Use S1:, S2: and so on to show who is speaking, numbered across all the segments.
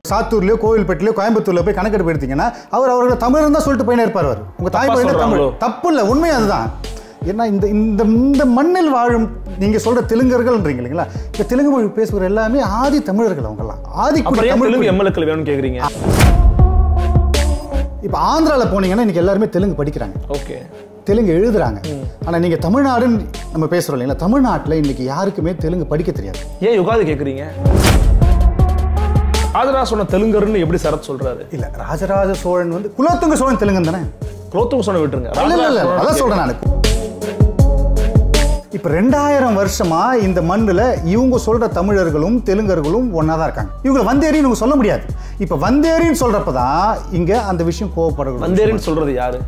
S1: சாத்தூர்லயோ கோவில்பட்டிலயோ கோயம்புத்தூர்ல போய் கணக்கெடுப்பு எடுத்தீங்கன்னா அவரோட தமிழ் தான் சொல்லிட்டு போயினே இருப்பார். அவர் உங்க தாய்மொழியில தமிழ் தப்பு இல்லை, உண்மை அதுதான். ஏன்னா இந்த மண்ணில் வாழும் நீங்க சொல்ற தெலுங்கர்கள்ன்றீங்க இல்லைங்களா, இந்த தெலுங்கு மொழி பேசுகிற எல்லாமே ஆதி தமிழர்கள். அவங்கெல்லாம் ஆதி
S2: தமிழ் எம்எல்ஏக்கள் வேணும்னு கேக்குறீங்க.
S1: இப்ப ஆந்திரால போனீங்கன்னா இன்னைக்கு எல்லாருமே தெலுங்கு படிக்கிறாங்க,
S2: ஓகே, தெலுங்கு
S1: எழுதுறாங்க. ஆனா நீங்க தமிழ்நாடுன்னு நம்ம பேசுறோம் இல்லைங்களா, தமிழ்நாட்டில் இன்னைக்கு யாருக்குமே தெலுங்கு படிக்க தெரியாது.
S2: ஏன் யுகாதி கேக்குறீங்க? ராஜராஜ சோழன் தெலுங்கர்னு எப்படி சரத் சொல்றாரு?
S1: இல்ல, ராஜராஜ சோழன் வந்து குலோத்துங்க சோழன் தெலுங்கன் தானே.
S2: குலோத்துங்க சோழன் விட்டுருங்க,
S1: அதான் சொல்றேன் நான். இப்ப 2000 வருஷமா இந்த மண்ணுல இவங்க சொல்ற தமிழர்களும் தெலுங்கர்களும் ஒன்னாதான் இருக்காங்க. இவங்க வந்தேரின்னு சொல்ல முடியாது. இப்ப வந்தேரின்னு சொல்றப்பதான் இங்க அந்த விஷயம் கோவப்படும்.
S2: வந்தேரின்னு சொல்றது யாரு?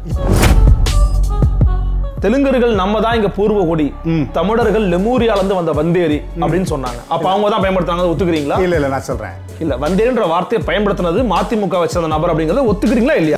S2: தெலுங்கர்கள் நம்ம தான் இங்க பூர்வ கொடி, தமிழர்கள் லெமூரியால இருந்து வந்த வந்தேரி அப்படின்னு சொன்னாங்க. அப்ப அவங்க தான் பயன்படுத்தாங்க, ஒத்துக்கிறீங்களா?
S1: இல்ல நான் சொல்றேன்,
S2: இல்ல வந்தேரின்ற வார்த்தையை பயன்படுத்தினது மதிமுக வச்சிருந்த நபர் அப்படிங்கறத ஒத்துக்கிறீங்களா இல்லையா?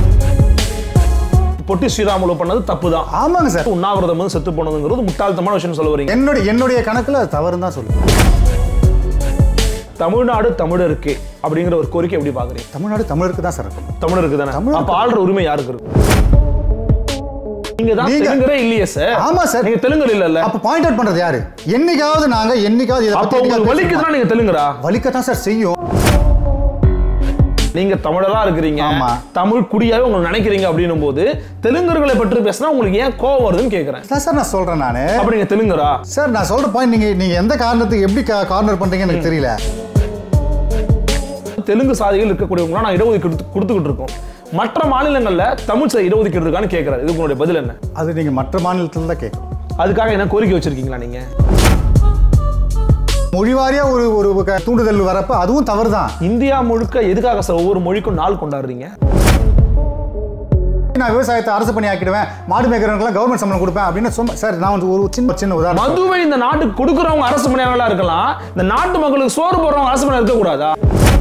S2: பொட்டி ஸ்ரீராமுலு பண்ணது தப்பு தான்.
S1: ஆமாங்க சார்.
S2: உண்ணாவிரதம் வந்து செத்து போனதுங்கிறது முட்டாள்தனமான விஷயம் சொல்ல வரீங்க.
S1: என்னுடைய கணக்குல தவறுன்னு தான் சொல்லுவேன்.
S2: தமிழ்நாடு தமிழருக்கு அப்படிங்கிற ஒரு கோரிக்கை எப்படி பாக்குறீங்க?
S1: தமிழ்நாடு தமிழருக்கு தான் சார் இருக்கும்.
S2: தமிழருக்கு தானே. அப்ப ஆள்ற உரிமை யாருக்கு இருக்கும்? நீங்க தான் தெலுங்கரே இல்லையே சார்.
S1: ஆமா சார், நீங்க தெலுங்கர் இல்ல. அப்ப பாயிண்ட் அவுட் பண்றது யாரு? என்னைக்காவது இத
S2: அப்ப உங்களுக்கு வலிக்குதுன்னா நீங்க தெலுங்கரா?
S1: வலிக்கத்தான் சார் செய்யும்.
S2: நீங்க தமிழரா இருக்கிறீங்க, தமிழ் குடியாவே உங்களுக்கு நினைக்கிறீங்க அப்படின்னும் போது தெலுங்கர்களை பற்றி பேசினா உங்களுக்கு ஏன் கோவம் வருதுன்னு கேக்குறேன்.
S1: சார் நான் சொல்றேன் நானு.
S2: அப்ப நீங்க தெலுங்கரா?
S1: சார் நான் சொல்ற பாயிண்ட் நீங்க எந்த காரணத்துக்கு எப்படி கார்னர் பண்றீங்கன்னு எனக்கு தெரியல.
S2: தெலுங்கு சாதிகள் இருக்கக்கூடியவங்க நான் இடஒதுக்கீடு கொடுத்துக்கிட்டு இருக்கோம். மற்ற மாநிலங்கள்ல தமிழ் இடஒதுக்கீடு இருக்கான்னு கேட்கறாரு. இதுக்கு உங்களுடைய பதில் என்ன?
S1: அது நீங்க மற்ற மாநிலத்துல தான் கேட்கணும்.
S2: அதுக்காக என்ன கோரிக்கை வச்சிருக்கீங்களா நீங்க?
S1: மொழிவாரியா ஒரு தூண்டுதல் வரப்ப அதுவும் தவறுதான்.
S2: இந்தியா முழுக்க எதுக்காக சார் ஒவ்வொரு மொழிக்கும் நாள் கொண்டாடுறீங்க?
S1: நான் விவசாயத்தை அரசு பணி ஆக்கிடுவேன், மாடு மேய்க்கிறவங்களுக்குலாம் கவர்மெண்ட் சம்பளம் கொடுப்பேன் அப்படின்னு சொன்ன சார். நான் ஒரு சின்ன உதாரணம்.
S2: மதுவை இந்த நாட்டுக்கு கொடுக்குறவங்க அரசு பணியாளர்களா இருக்கலாம், இந்த நாட்டு மக்களுக்கு சோறு போடுறவங்க அரசு பணியாளர் இருக்க கூடாதா?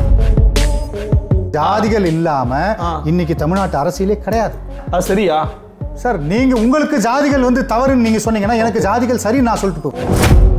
S1: ஜாதிகள் இல்லாம இன்னைக்கு தமிழ்நாட்டு அரசியலே கிடையாது.
S2: அது சரியா
S1: சார்? நீங்க உங்களுக்கு ஜாதிகள் வந்து தவறுன்னு நீங்க சொன்னீங்கன்னா எனக்கு ஜாதிகள் சரி நான் சொல்லிட்டு போறேன்.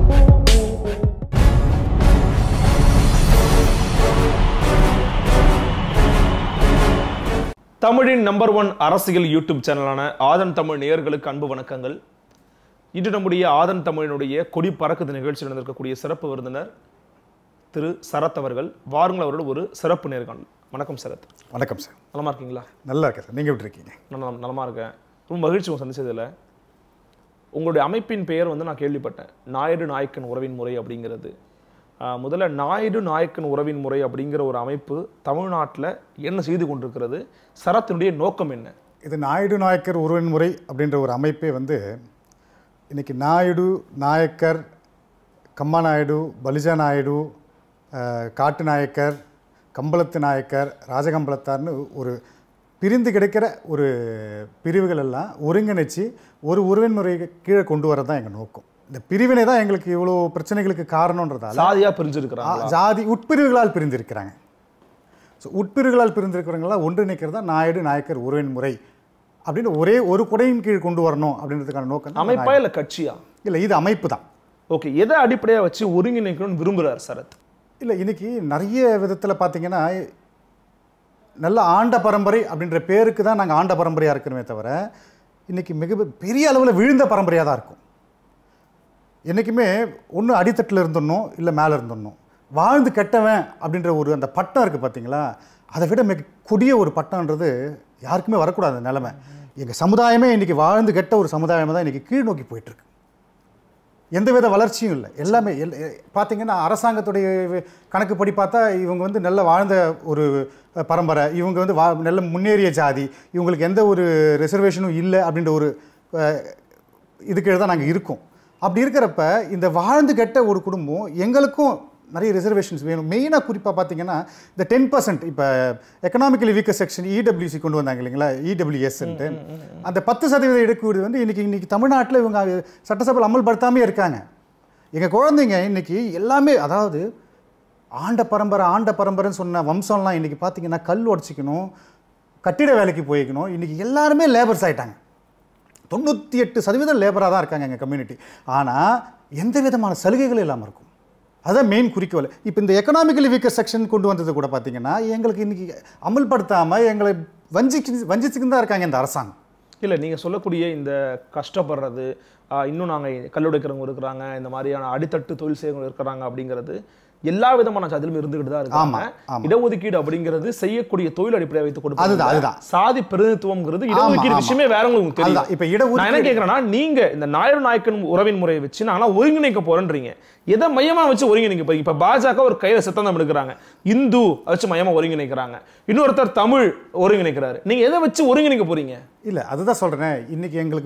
S2: தமிழின் நம்பர் 1 அரசியல் யூடியூப் சேனலான ஆதன் தமிழ் நேயர்களுக்கு அன்பு வணக்கங்கள். இன்று நம்முடைய ஆதன் தமிழினுடைய கொடி பறக்குது நிகழ்ச்சியில் நடந்திருக்கக்கூடிய சிறப்பு விருந்தினர் திரு சரத் அவர்கள். வாருங்கள் அவரோட ஒரு சிறப்பு நேர்காணல். வணக்கம் சரத்.
S1: வணக்கம் சார்.
S2: நலமா இருக்கீங்களா?
S1: நல்லா இருக்கேன் சார். நீங்க எப்படி இருக்கீங்க?
S2: நான் நலமா இருக்கேன். ரொம்ப மகிழ்ச்சி உங்க சந்திச்சதுல. உங்களுடைய அமைப்பின் பெயர் வந்து நான் கேள்விப்பட்டேன், நாயுடு நாயக்கன் உறவின் முறை அப்படிங்கிறது. முதல்ல நாயுடு நாயக்கன் உறவின் முறை அப்படிங்கிற ஒரு அமைப்பு தமிழ்நாட்டில் என்ன செய்து கொண்டிருக்கிறது? சரத்தினுடைய நோக்கம் என்ன?
S1: இது நாயுடு நாயக்கர் உறவின் முறை அப்படின்ற ஒரு அமைப்பே வந்து இன்னைக்கு நாயுடு நாயக்கர், கம்மா நாயுடு, பலிஜா நாயுடு, காட்டு நாயக்கர், கம்பளத்து நாயக்கர், ராஜகம்பளத்தார்னு ஒரு பிரிந்து கிடைக்கிற ஒரு பிரிவுகள் எல்லாம் ஒருங்கிணைச்சு ஒரு உறவின் முறையை கீழே கொண்டு வரது தான் எங்கள் நோக்கம். இந்த பிரிவினை தான் எங்களுக்கு இவ்வளோ பிரச்சனைகளுக்கு காரணம்ன்றதால
S2: சாதியா பிரிஞ்சிருக்கிறாங்க,
S1: ஜாதி உட்பிரிவுகளால் பிரிந்திருக்கிறாங்க. ஸோ உட்பிரிவுகளால் பிரிந்திருக்கிறவங்களாம் ஒன்றிணைக்கிறது தான் நாயுடு நாயக்கர் உறவின் முறை அப்படின்னு ஒரே ஒரு குடையின் கீழ் கொண்டு வரணும் அப்படின்றதுக்கான நோக்கம்.
S2: அமைப்பா இல்லை கட்சியா?
S1: இல்லை, இது அமைப்பு தான்.
S2: ஓகே, எதை அடிப்படையாக வச்சு ஒருங்கிணைக்கணும்னு விரும்புகிறார் சரத்?
S1: இல்லை, இன்னைக்கு நிறைய விதத்தில் பார்த்தீங்கன்னா நல்ல ஆண்ட பரம்பரை அப்படின்ற பேருக்கு தான் நாங்கள் ஆண்ட பரம்பரையாக இருக்கிறோமே தவிர இன்றைக்கி மிக பெரிய அளவில் விழுந்த பரம்பரையாக தான் இருக்கும். என்றைக்குமே ஒன்று அடித்தட்டில் இருந்துடணும், இல்லை மேலே இருந்துடணும். வாழ்ந்து கெட்டவன் அப்படின்ற ஒரு அந்த பட்டம் இருக்குது பார்த்தீங்களா, அதை விட மிக கொடிய ஒரு பட்டம்ன்றது யாருக்குமே வரக்கூடாது அந்த நிலைமை. எங்கள் சமுதாயமே இன்றைக்கி வாழ்ந்து கெட்ட ஒரு சமுதாயமாக தான் இன்றைக்கி கீழ் நோக்கி போயிட்டுருக்கு. எந்தவித வளர்ச்சியும் இல்லை. எல்லாமே பார்த்தீங்கன்னா அரசாங்கத்துடைய கணக்குப்படி பார்த்தா இவங்க வந்து நல்ல வாழ்ந்த ஒரு பரம்பரை, இவங்க வந்து நல்ல முன்னேறிய ஜாதி, இவங்களுக்கு எந்த ஒரு ரிசர்வேஷனும் இல்லை அப்படின்ற ஒரு இதுக்கு தான் நாங்கள் இருக்கோம். அப்படி இருக்கிறப்ப இந்த வாழ்ந்து கெட்ட ஒரு குடும்பம் எங்களுக்கும் நிறைய ரிசர்வேஷன்ஸ் வேணும். மெயினாக குறிப்பாக பார்த்தீங்கன்னா இந்த 10% இப்போ எக்கனாமிக்கலி வீக்கர் செக்ஷன் இடபிள்யூசி கொண்டு வந்தாங்க இல்லைங்களா, இடபிள்யூஎஸ்ன்ட்டு. அந்த 10% இடஒதுக்கீடு வந்து இன்றைக்கி தமிழ்நாட்டில் இவங்க சட்டசபையில் அமல்படுத்தாமே இருக்காங்க. எங்கள் குழந்தைங்க இன்றைக்கி எல்லாமே, அதாவது ஆண்ட பரம்பரைன்னு சொன்ன வம்சம்லாம் இன்றைக்கி பார்த்தீங்கன்னா கல் உடச்சிக்கணும், கட்டிட வேலைக்கு போய்க்கணும். இன்றைக்கி எல்லாருமே லேபர்ஸ் ஆகிட்டாங்க. 98% லேபராக தான் இருக்காங்க எங்கள் கம்யூனிட்டி. ஆனால் எந்த விதமான சலுகைகளும் இல்லாமல் இருக்கும். அதான் மெயின் குறிக்கோள். இப்போ இந்த எக்கனாமிக்கலி வீக்கர் செக்ஷன் கொண்டு வந்தது கூட பார்த்தீங்கன்னா எங்களுக்கு இன்னைக்கு அமல்படுத்தாமல் எங்களை வஞ்சிச்சுன்னு தான் இருக்காங்க இந்த அரசாங்கம்.
S2: இல்லை நீங்கள் சொல்லக்கூடிய இந்த கஷ்டப்படுறது, இன்னும் நாங்கள் கல்லுடைக்கிறவங்க இருக்கிறாங்க, இந்த மாதிரியான அடித்தட்டு தொழில் செய்யறவங்க இருக்கிறாங்க அப்படிங்கிறது எல்லா விதமான சாதியிலும் இருந்துகிட்டு தான் இருக்காங்க. இடஒதுக்கீடு அப்படிங்கிறது செய்யக்கூடிய தொழில் அடிப்படையை வைத்து கொடுப்பது. அதுதான் சாதி பிரதிநிதித்துவம்ங்கிறது இடஒதுக்கீடு விஷயமே வேற உங்களுக்கு தெரியும்.
S1: இப்ப இடஒதுக்கீடு
S2: நான் என்ன கேட்கிறேன்னா, நீங்க இந்த நாயுடு நாயக்கன் உறவின் முறையை வச்சு நான் ஒருங்கிணைக்க போறேன்றீங்க. எதை மையமா வச்சு ஒருங்கிணைக்க போறீங்க? இப்ப பாஜக ஒரு கையில சித்தாந்தம் எடுக்கிறாங்க, இந்து வச்சு மையமா ஒருங்கிணைக்கிறாங்க, இன்னொருத்தர் தமிழ் ஒருங்கிணைக்கிறாரு. நீங்க எதை வச்சு ஒருங்கிணைக்க போறீங்க?
S1: இல்ல அதுதான் சொல்றேன். இன்னைக்கு எங்களுக்கு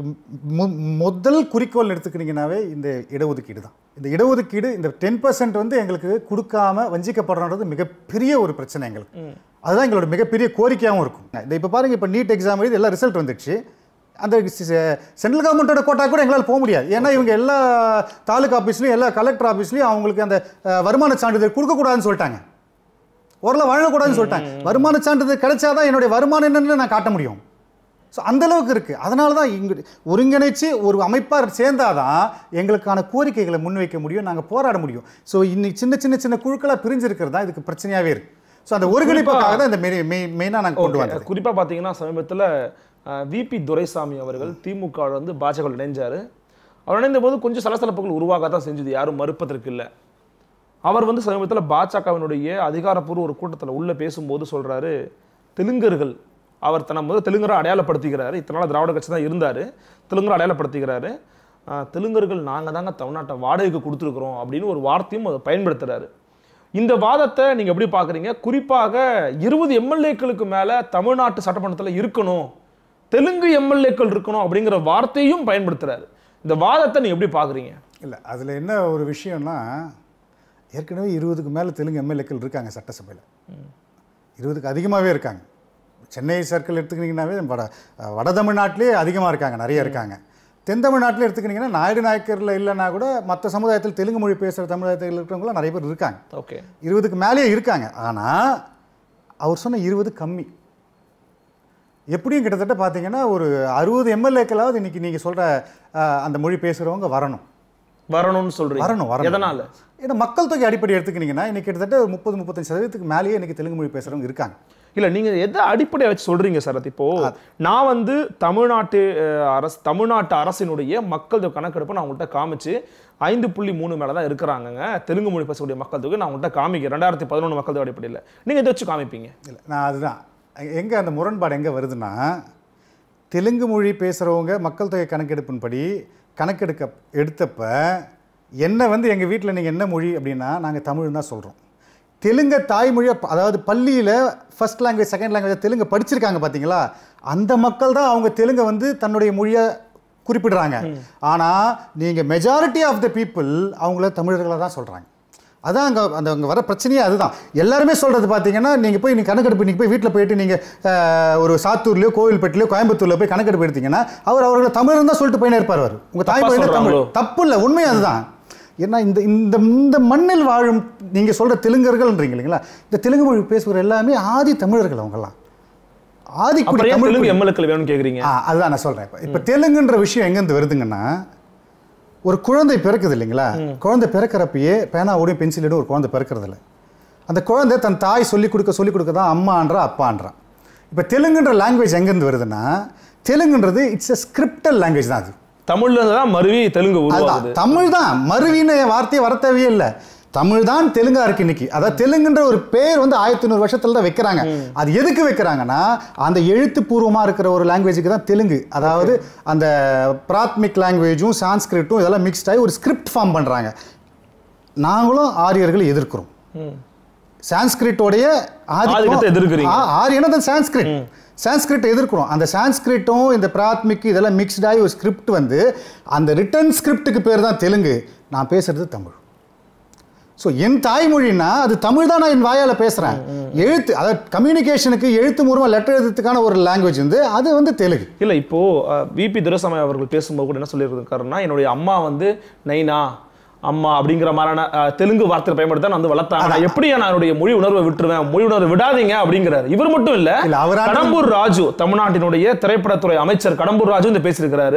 S1: முதல் குறிக்கோள் எடுத்துக்கிட்டீங்கன்னாவே இந்த இடஒதுக்கீடு தான். இந்த இடஒதுக்கீடு இந்த 10% வந்து எங்களுக்கு கொடுக்காம வஞ்சிக்கப்படுறது மிகப்பெரிய ஒரு பிரச்சனை எங்களுக்கு. அதுதான் எங்களோட மிகப்பெரிய கோரிக்கையாகவும் இருக்கும். இந்த இப்போ பாருங்க, இப்போ நீட் எக்ஸாம் எழுதி எல்லாம் ரிசல்ட் வந்துடுச்சு. அந்த சென்ட்ரல் கவர்மெண்ட்டோட கோட்டா கூட எங்களால் போக முடியாது. ஏன்னா இவங்க எல்லா தாலுகா ஆஃபீஸ்லையும் எல்லா கலெக்டர் ஆஃபீஸ்லையும் அவங்களுக்கு அந்த வருமான சான்றிதழ் கொடுக்கக்கூடாதுன்னு சொல்லிட்டாங்க, ஓரளவு வழங்கக்கூடாதுன்னு சொல்லிட்டாங்க. வருமான சான்றிதழ் கிடைச்சாதான் என்னுடைய வருமானம் என்னன்னு நான் காட்ட முடியும். ஸோ அந்தளவுக்கு இருக்குது. அதனால தான் இங்கே ஒருங்கிணைச்சு ஒரு அமைப்பாக சேர்ந்தாதான் எங்களுக்கான கோரிக்கைகளை முன்வைக்க முடியும், நாங்கள் போராட முடியும். ஸோ இன்னைக்கு சின்ன சின்ன சின்ன குழுக்களாக பிரிஞ்சிருக்கிறது தான் இதுக்கு பிரச்சனையாகவே இருக்குது. ஸோ அந்த ஒருங்கிணைப்புக்காக தான் இந்த மெயினாக நாங்கள் கொண்டு வந்தோம்.
S2: குறிப்பாக பார்த்தீங்கன்னா சமீபத்தில் விபி துரைசாமி அவர்கள் திமுக வந்து பாஜக இணைஞ்சார். அவர் இணைந்த போது கொஞ்சம் சலசலப்புகள் உருவாக தான் செஞ்சது, யாரும் மறுப்பதற்கு இல்லை. அவர் வந்து சமீபத்தில் பாஜகவினுடைய அதிகாரப்பூர்வ ஒரு கூட்டத்தில் உள்ள பேசும்போது சொல்கிறாரு, தெலுங்கர்கள், அவர் தன்னை முதல் தெலுங்கரை அடையாளப்படுத்திக்கிறாரு. இத்தனை நாள் திராவிட கட்சி தான் இருந்தார், தெலுங்கரை அடையாளப்படுத்திக்கிறாரு. தெலுங்கர்கள் நாங்கள் தாங்க தமிழ்நாட்டை வாடகைக்கு கொடுத்துருக்குறோம் அப்படின்னு ஒரு வார்த்தையும் அதை பயன்படுத்துகிறாரு. இந்த வாதத்தை நீங்கள் எப்படி பார்க்குறீங்க? குறிப்பாக 20 எம்எல்ஏக்களுக்கு மேலே தமிழ்நாட்டு சட்டமன்றத்தில் இருக்கணும், தெலுங்கு எம்எல்ஏக்கள் இருக்கணும் அப்படிங்கிற வார்த்தையும் பயன்படுத்துகிறாரு. இந்த வாதத்தை நீங்கள் எப்படி பார்க்குறீங்க?
S1: இல்லை, அதில் என்ன ஒரு விஷயம்னா, ஏற்கனவே 20க்கு மேலே தெலுங்கு எம்எல்ஏக்கள் இருக்காங்க சட்டசபையில். 20க்கு அதிகமாகவே இருக்காங்க. சென்னை சர்க்கிள் எடுத்துக்கிட்டிங்கன்னாவே வட தமிழ்நாட்டிலே அதிகமாக இருக்காங்க, நிறைய இருக்காங்க. தென் தமிழ்நாட்டில் எடுத்துக்கிட்டிங்கன்னா நாயுடு நாயக்கரில் இல்லைன்னா கூட மற்ற சமுதாயத்தில் தெலுங்கு மொழி பேசுகிற சமுதாயத்தில் இருக்கிறவங்களாம் நிறைய பேர் இருக்காங்க.
S2: ஓகே,
S1: 20க்கு மேலேயே இருக்காங்க. ஆனால் அவர் சொன்ன 20 கம்மி. எப்படியும் கிட்டத்தட்ட பார்த்தீங்கன்னா ஒரு 60 எம்எல்ஏக்களாவது இன்னைக்கு நீங்கள் சொல்கிற அந்த மொழி பேசுகிறவங்க
S2: வரணும்னு சொல்கிறீங்க.
S1: வரணும்.
S2: எதனால்?
S1: ஏன்னா மக்கள் தொகை அடிப்படை எடுத்துக்கிட்டிங்கன்னா இன்னைக்கு கிட்டத்தட்ட 30-35% மேலேயே இன்னைக்கு தெலுங்கு மொழி பேசுகிறவங்க இருக்காங்க.
S2: இல்லை, நீங்கள் எதை அடிப்படையை வச்சு சொல்கிறீங்க சார்? இப்போ நான் வந்து தமிழ்நாட்டு அரசினுடைய மக்கள் தொகை கணக்கெடுப்பை நான் உங்கள்கிட்ட காமிச்சு 5.3 மேலே தான் இருக்கிறாங்கங்க தெலுங்கு மொழி பேசக்கூடிய மக்கள் தொகை. நான் உங்கள்கிட்ட காமிக்கிறேன் 2011 மக்கள் தொகை அடிப்படையில். நீங்கள் எதை வச்சு காமிப்பீங்க?
S1: இல்லை, நான் அதுதான் எங்கே அந்த முரண்பாடு எங்கே வருதுன்னா, தெலுங்கு மொழி பேசுகிறவங்க மக்கள் தொகை கணக்கெடுப்பின்படி எடுத்தப்ப என்ன வந்து எங்கள் வீட்டில் நீங்கள் என்ன மொழி அப்படின்னா நாங்கள் தமிழ் தான் சொல்கிறோம். தெலுங்கு தாய்மொழியை, அதாவது பள்ளியில் first language second language Telugu படிச்சிருக்காங்க பார்த்தீங்களா, அந்த மக்கள் தான் அவங்க தெலுங்கை வந்து தன்னுடைய மொழியை குறிப்பிடுறாங்க. ஆனால் நீங்கள் மெஜாரிட்டி ஆஃப் த பீப்புள் அவங்கள தமிழர்களை தான் சொல்கிறாங்க. அதான் அங்கே வர பிரச்சனையே அதுதான். எல்லாருமே சொல்கிறது பார்த்தீங்கன்னா, நீங்கள் போய் கணக்கெடுப்பு நீங்கள் போய் வீட்டில் போயிட்டு நீங்கள் ஒரு சாத்தூர்லையோ கோவில்பேட்டிலையோ கோயம்புத்தூரில் போய் கணக்கெடுப்பு எடுத்தீங்கன்னா அவர்களை தமிழ் தான் சொல்லிட்டு போயினே இருப்பார். அவர் உங்கள் தாய்மொழி தமிழ். தப்பு இல்லை, உண்மை அதுதான். ஏன்னா இந்த மண்ணில் வாழும் நீங்கள் சொல்கிற தெலுங்கர்கள்ன்றீங்க இல்லைங்களா, இந்த தெலுங்கு மொழி பேசுகிற எல்லாமே ஆதி தமிழர்கள். அவங்கெல்லாம் ஆதிக்குடி தமிழ்
S2: எம்எல்ஏக்கள் வேணும்னு கேட்குறீங்க.
S1: அதுதான் நான் சொல்கிறேன். இப்போ தெலுங்குன்ற விஷயம் எங்கேருந்து வருதுங்கன்னா, ஒரு குழந்தை பிறக்குது இல்லைங்களா, குழந்தை பிறக்கிறப்பயே பேனாவோடையும் பென்சிலோடும் ஒரு குழந்தை பிறக்கிறது இல்லை. அந்த குழந்தை தன் தாய் சொல்லிக் கொடுக்க தான் அம்மான்றா அப்பான்றான். இப்போ தெலுங்குன்ற லாங்குவேஜ் எங்கேருந்து வருதுன்னா, தெலுங்குன்றது இட்ஸ் எ ஸ்கிரிப்டல் லாங்குவேஜ் தான். அது
S2: தமிழ்ல தான் மருவி தெலுங்கு உருவாகுது.
S1: தமிழ் தான் மருவின்னு வார்த்தையை வர தேவையே இல்லை. தமிழ் தான் தெலுங்கா இருக்கு இன்னைக்கு. அதாவது தெலுங்குன்ற ஒரு பேர் வந்து 1500 வருஷத்துல தான் வைக்கிறாங்க. அது எதுக்கு வைக்கிறாங்கன்னா, அந்த எழுத்துப்பூர்வமா இருக்கிற ஒரு லாங்குவேஜுக்கு தான் தெலுங்கு. அதாவது அந்த பிராத்மிக் லாங்குவேஜும் சான்ஸ்கிரிட்டும் இதெல்லாம் மிக்ஸ்ட் ஆகி ஒரு ஸ்கிரிப்ட் ஃபார்ம் பண்றாங்க. நாங்களும் ஆரியர்களை எதிர்க்கிறோம். சான்ஸ்கிரிட்டோடைய
S2: ஆதிக்கத்தை எதிர்க்கிறீங்க.
S1: ஆரியனா தான் சான்ஸ்கிரிட்டை எதிர்க்கிறோம். அந்த சான்ஸ்கிரிட்டும் இந்த பிராத்மிக் இதெல்லாம் மிக்ஸ்டாகி ஒரு ஸ்கிரிப்ட் வந்து அந்த ரிட்டன் ஸ்கிரிப்டுக்கு பேர் தான் தெலுங்கு. நான் பேசுறது தமிழ். ஸோ என் தாய்மொழின்னா அது தமிழ் தான். நான் என் வாயால் பேசுகிறேன். எழுத்து, அதாவது கம்யூனிகேஷனுக்கு எழுத்து மூலமாக லெட்டர் எழுதுறதுக்கான ஒரு லாங்குவேஜ் வந்து அது வந்து தெலுங்கு.
S2: இல்லை, இப்போது விபி துரைசாமி அவர்கள் பேசும்போது கூட என்ன சொல்லியிருக்காருன்னா, என்னுடைய அம்மா வந்து நைனா அம்மா அப்படிங்கிற மாதிரியான தெலுங்கு வார்த்தை பயன்படுத்த நான் வந்து வளர்த்தாங்க. எப்படி நான் என்னுடைய மொழி உணர்வை விட்டுருவேன், மொழி உணர்வை விடாதீங்க அப்படிங்கிறாரு. இவர் மட்டும் இல்ல, கடம்பூர் ராஜு தமிழ்நாட்டினுடைய திரைப்படத்துறை அமைச்சர் கடம்பூர் ராஜு இந்த பேசியிருக்கிறாரு.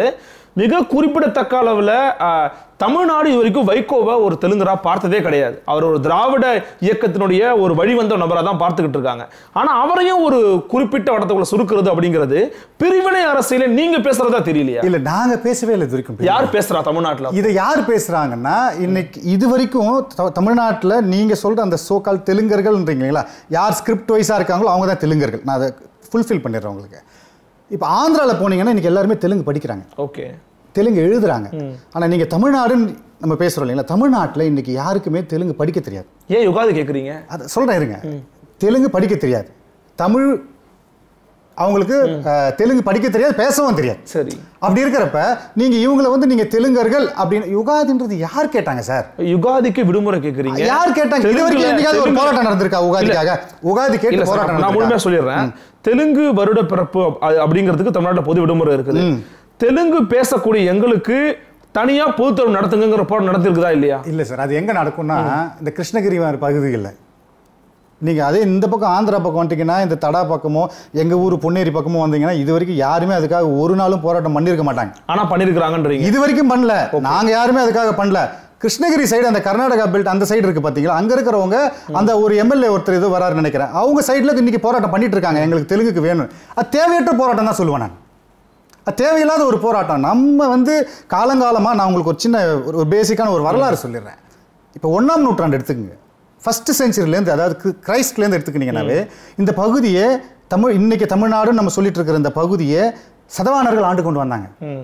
S2: மிக குறிப்பிடத்தக்க அளவில் தமிழ்நாடு இது வரைக்கும் வைகோவை ஒரு தெலுங்கரா பார்த்ததே கிடையாது. அவர் ஒரு திராவிட இயக்கத்தினுடைய ஒரு வழிவந்த நபராக தான் பார்த்துக்கிட்டு இருக்காங்க. ஆனா அவரையும் ஒரு குறிப்பிட்ட வட்டத்துக்குள்ள சுருக்குறது அப்படிங்கிறது பிரிவினை அரசியல நீங்க பேசுறதா தெரியலையா?
S1: இல்ல நாங்க பேசவே இல்லை இது வரைக்கும்.
S2: யார் பேசுறா தமிழ்நாட்டுல?
S1: இதை யார் பேசுறாங்கன்னா இன்னைக்கு இது வரைக்கும் தமிழ்நாட்டில் நீங்க சொல்ற அந்த சோகால் தெலுங்கர்கள்ன்றீங்களா, யார் ஸ்கிரிப்ட் வைஸா இருக்காங்களோ அவங்க தான் தெலுங்கர்கள். நான் அதை ஃபுல்ஃபில் பண்ணிடுறேன் உங்களுக்கு. இப்போ ஆந்திராவில் போனீங்கன்னா இன்னைக்கு எல்லாருமே தெலுங்கு படிக்கிறாங்க,
S2: ஓகே, தெலுங்கு
S1: எழுதுறாங்க. ஆனால் நீங்கள் தமிழ்நாடுன்னு நம்ம பேசுகிறோம் இல்லைங்களா, தமிழ்நாட்டில் இன்னைக்கு யாருக்குமே தெலுங்கு படிக்க தெரியாது.
S2: ஏன் யுகாதி கேட்குறீங்க? அதை
S1: சொல்கிறேன் இருங்க. தெலுங்கு படிக்க தெரியாது, தமிழ் அவங்களுக்கு தெலுங்கு படிக்க தெரியாது, பேசவும் தெரியாது.
S2: சரி,
S1: அப்படி இருக்கிறப்ப நீங்க இவங்களை வந்து நீங்க தெலுங்கர்கள் அப்படின்னு யுகாதின்றது யார் கேட்டாங்க சார்?
S2: யுகாதிக்கு விடுமுறை கேட்குறீங்க யார் கேட்டாங்க?
S1: இது வரைக்கும் என்னைக்காவது ஒரு போராட்டம் நடந்திருக்கா உகாதிக்காக? உகாதி கேட்டு போராட்டம்
S2: நான் முழுமையாக சொல்லிடுறேன். தெலுங்கு வருட பிறப்பு அப்படிங்கிறதுக்கு தமிழ்நாட்டில் பொது விடுமுறை இருக்குது. தெலுங்கு பேசக்கூடிய எங்களுக்கு தனியா பொதுத்தேர்வு நடத்துங்கிற போராட்டம் நடத்திருக்குதா இல்லையா?
S1: இல்ல சார், அது எங்க நடக்கும்னா இந்த கிருஷ்ணகிரி பகுதிகளில் நீங்க அதே இந்த பக்கம் ஆந்திரா பக்கம் வந்துட்டீங்கன்னா, இந்த தடா பக்கமோ எங்க ஊர் பொன்னேரி பக்கமோ வந்தீங்கன்னா இது வரைக்கும் யாருமே அதுக்காக ஒரு நாளும் போராட்டம் பண்ணிருக்க மாட்டாங்க.
S2: ஆனா பண்ணிருக்காங்கன்றீங்க.
S1: இது வரைக்கும் பண்ணல, நாங்க யாருமே அதுக்காக பண்ணல. கிருஷ்ணகிரி சைடு அந்த கர்நாடகா பெல்ட் அந்த சைடு இருக்கு பாத்தீங்களா, அங்க இருக்கிறவங்க அந்த ஒரு எம்எல்ஏ ஒருத்தர் இது வராரு நினைக்கிறேன், அவங்க சைடுல இன்னைக்கு போராட்டம் பண்ணிட்டு இருக்காங்க. எங்களுக்கு தெலுங்குக்கு வேணும். அது தேவையற்ற போராட்டம் தான் சொல்லுவேன் நான். அது தேவையில்லாத ஒரு போராட்டம். நம்ம வந்து காலங்காலமா நான் உங்களுக்கு ஒரு சின்ன ஒரு பேசிக்கான ஒரு வரலாறு சொல்லிடுறேன். இப்போ 1ஆம் நூற்றாண்டு எடுத்துக்கங்க, ஃபர்ஸ்ட் செஞ்சுரியிலேருந்து, அதாவது கிரைஸ்ட்லேருந்து எடுத்துக்கிட்டீங்கன்னாவே இந்த பகுதியை இன்னைக்கு தமிழ்நாடுன்னு நம்ம சொல்லிட்டு இருக்கிற இந்த பகுதியை சதவானர்கள் ஆண்டு கொண்டு வந்தாங்க.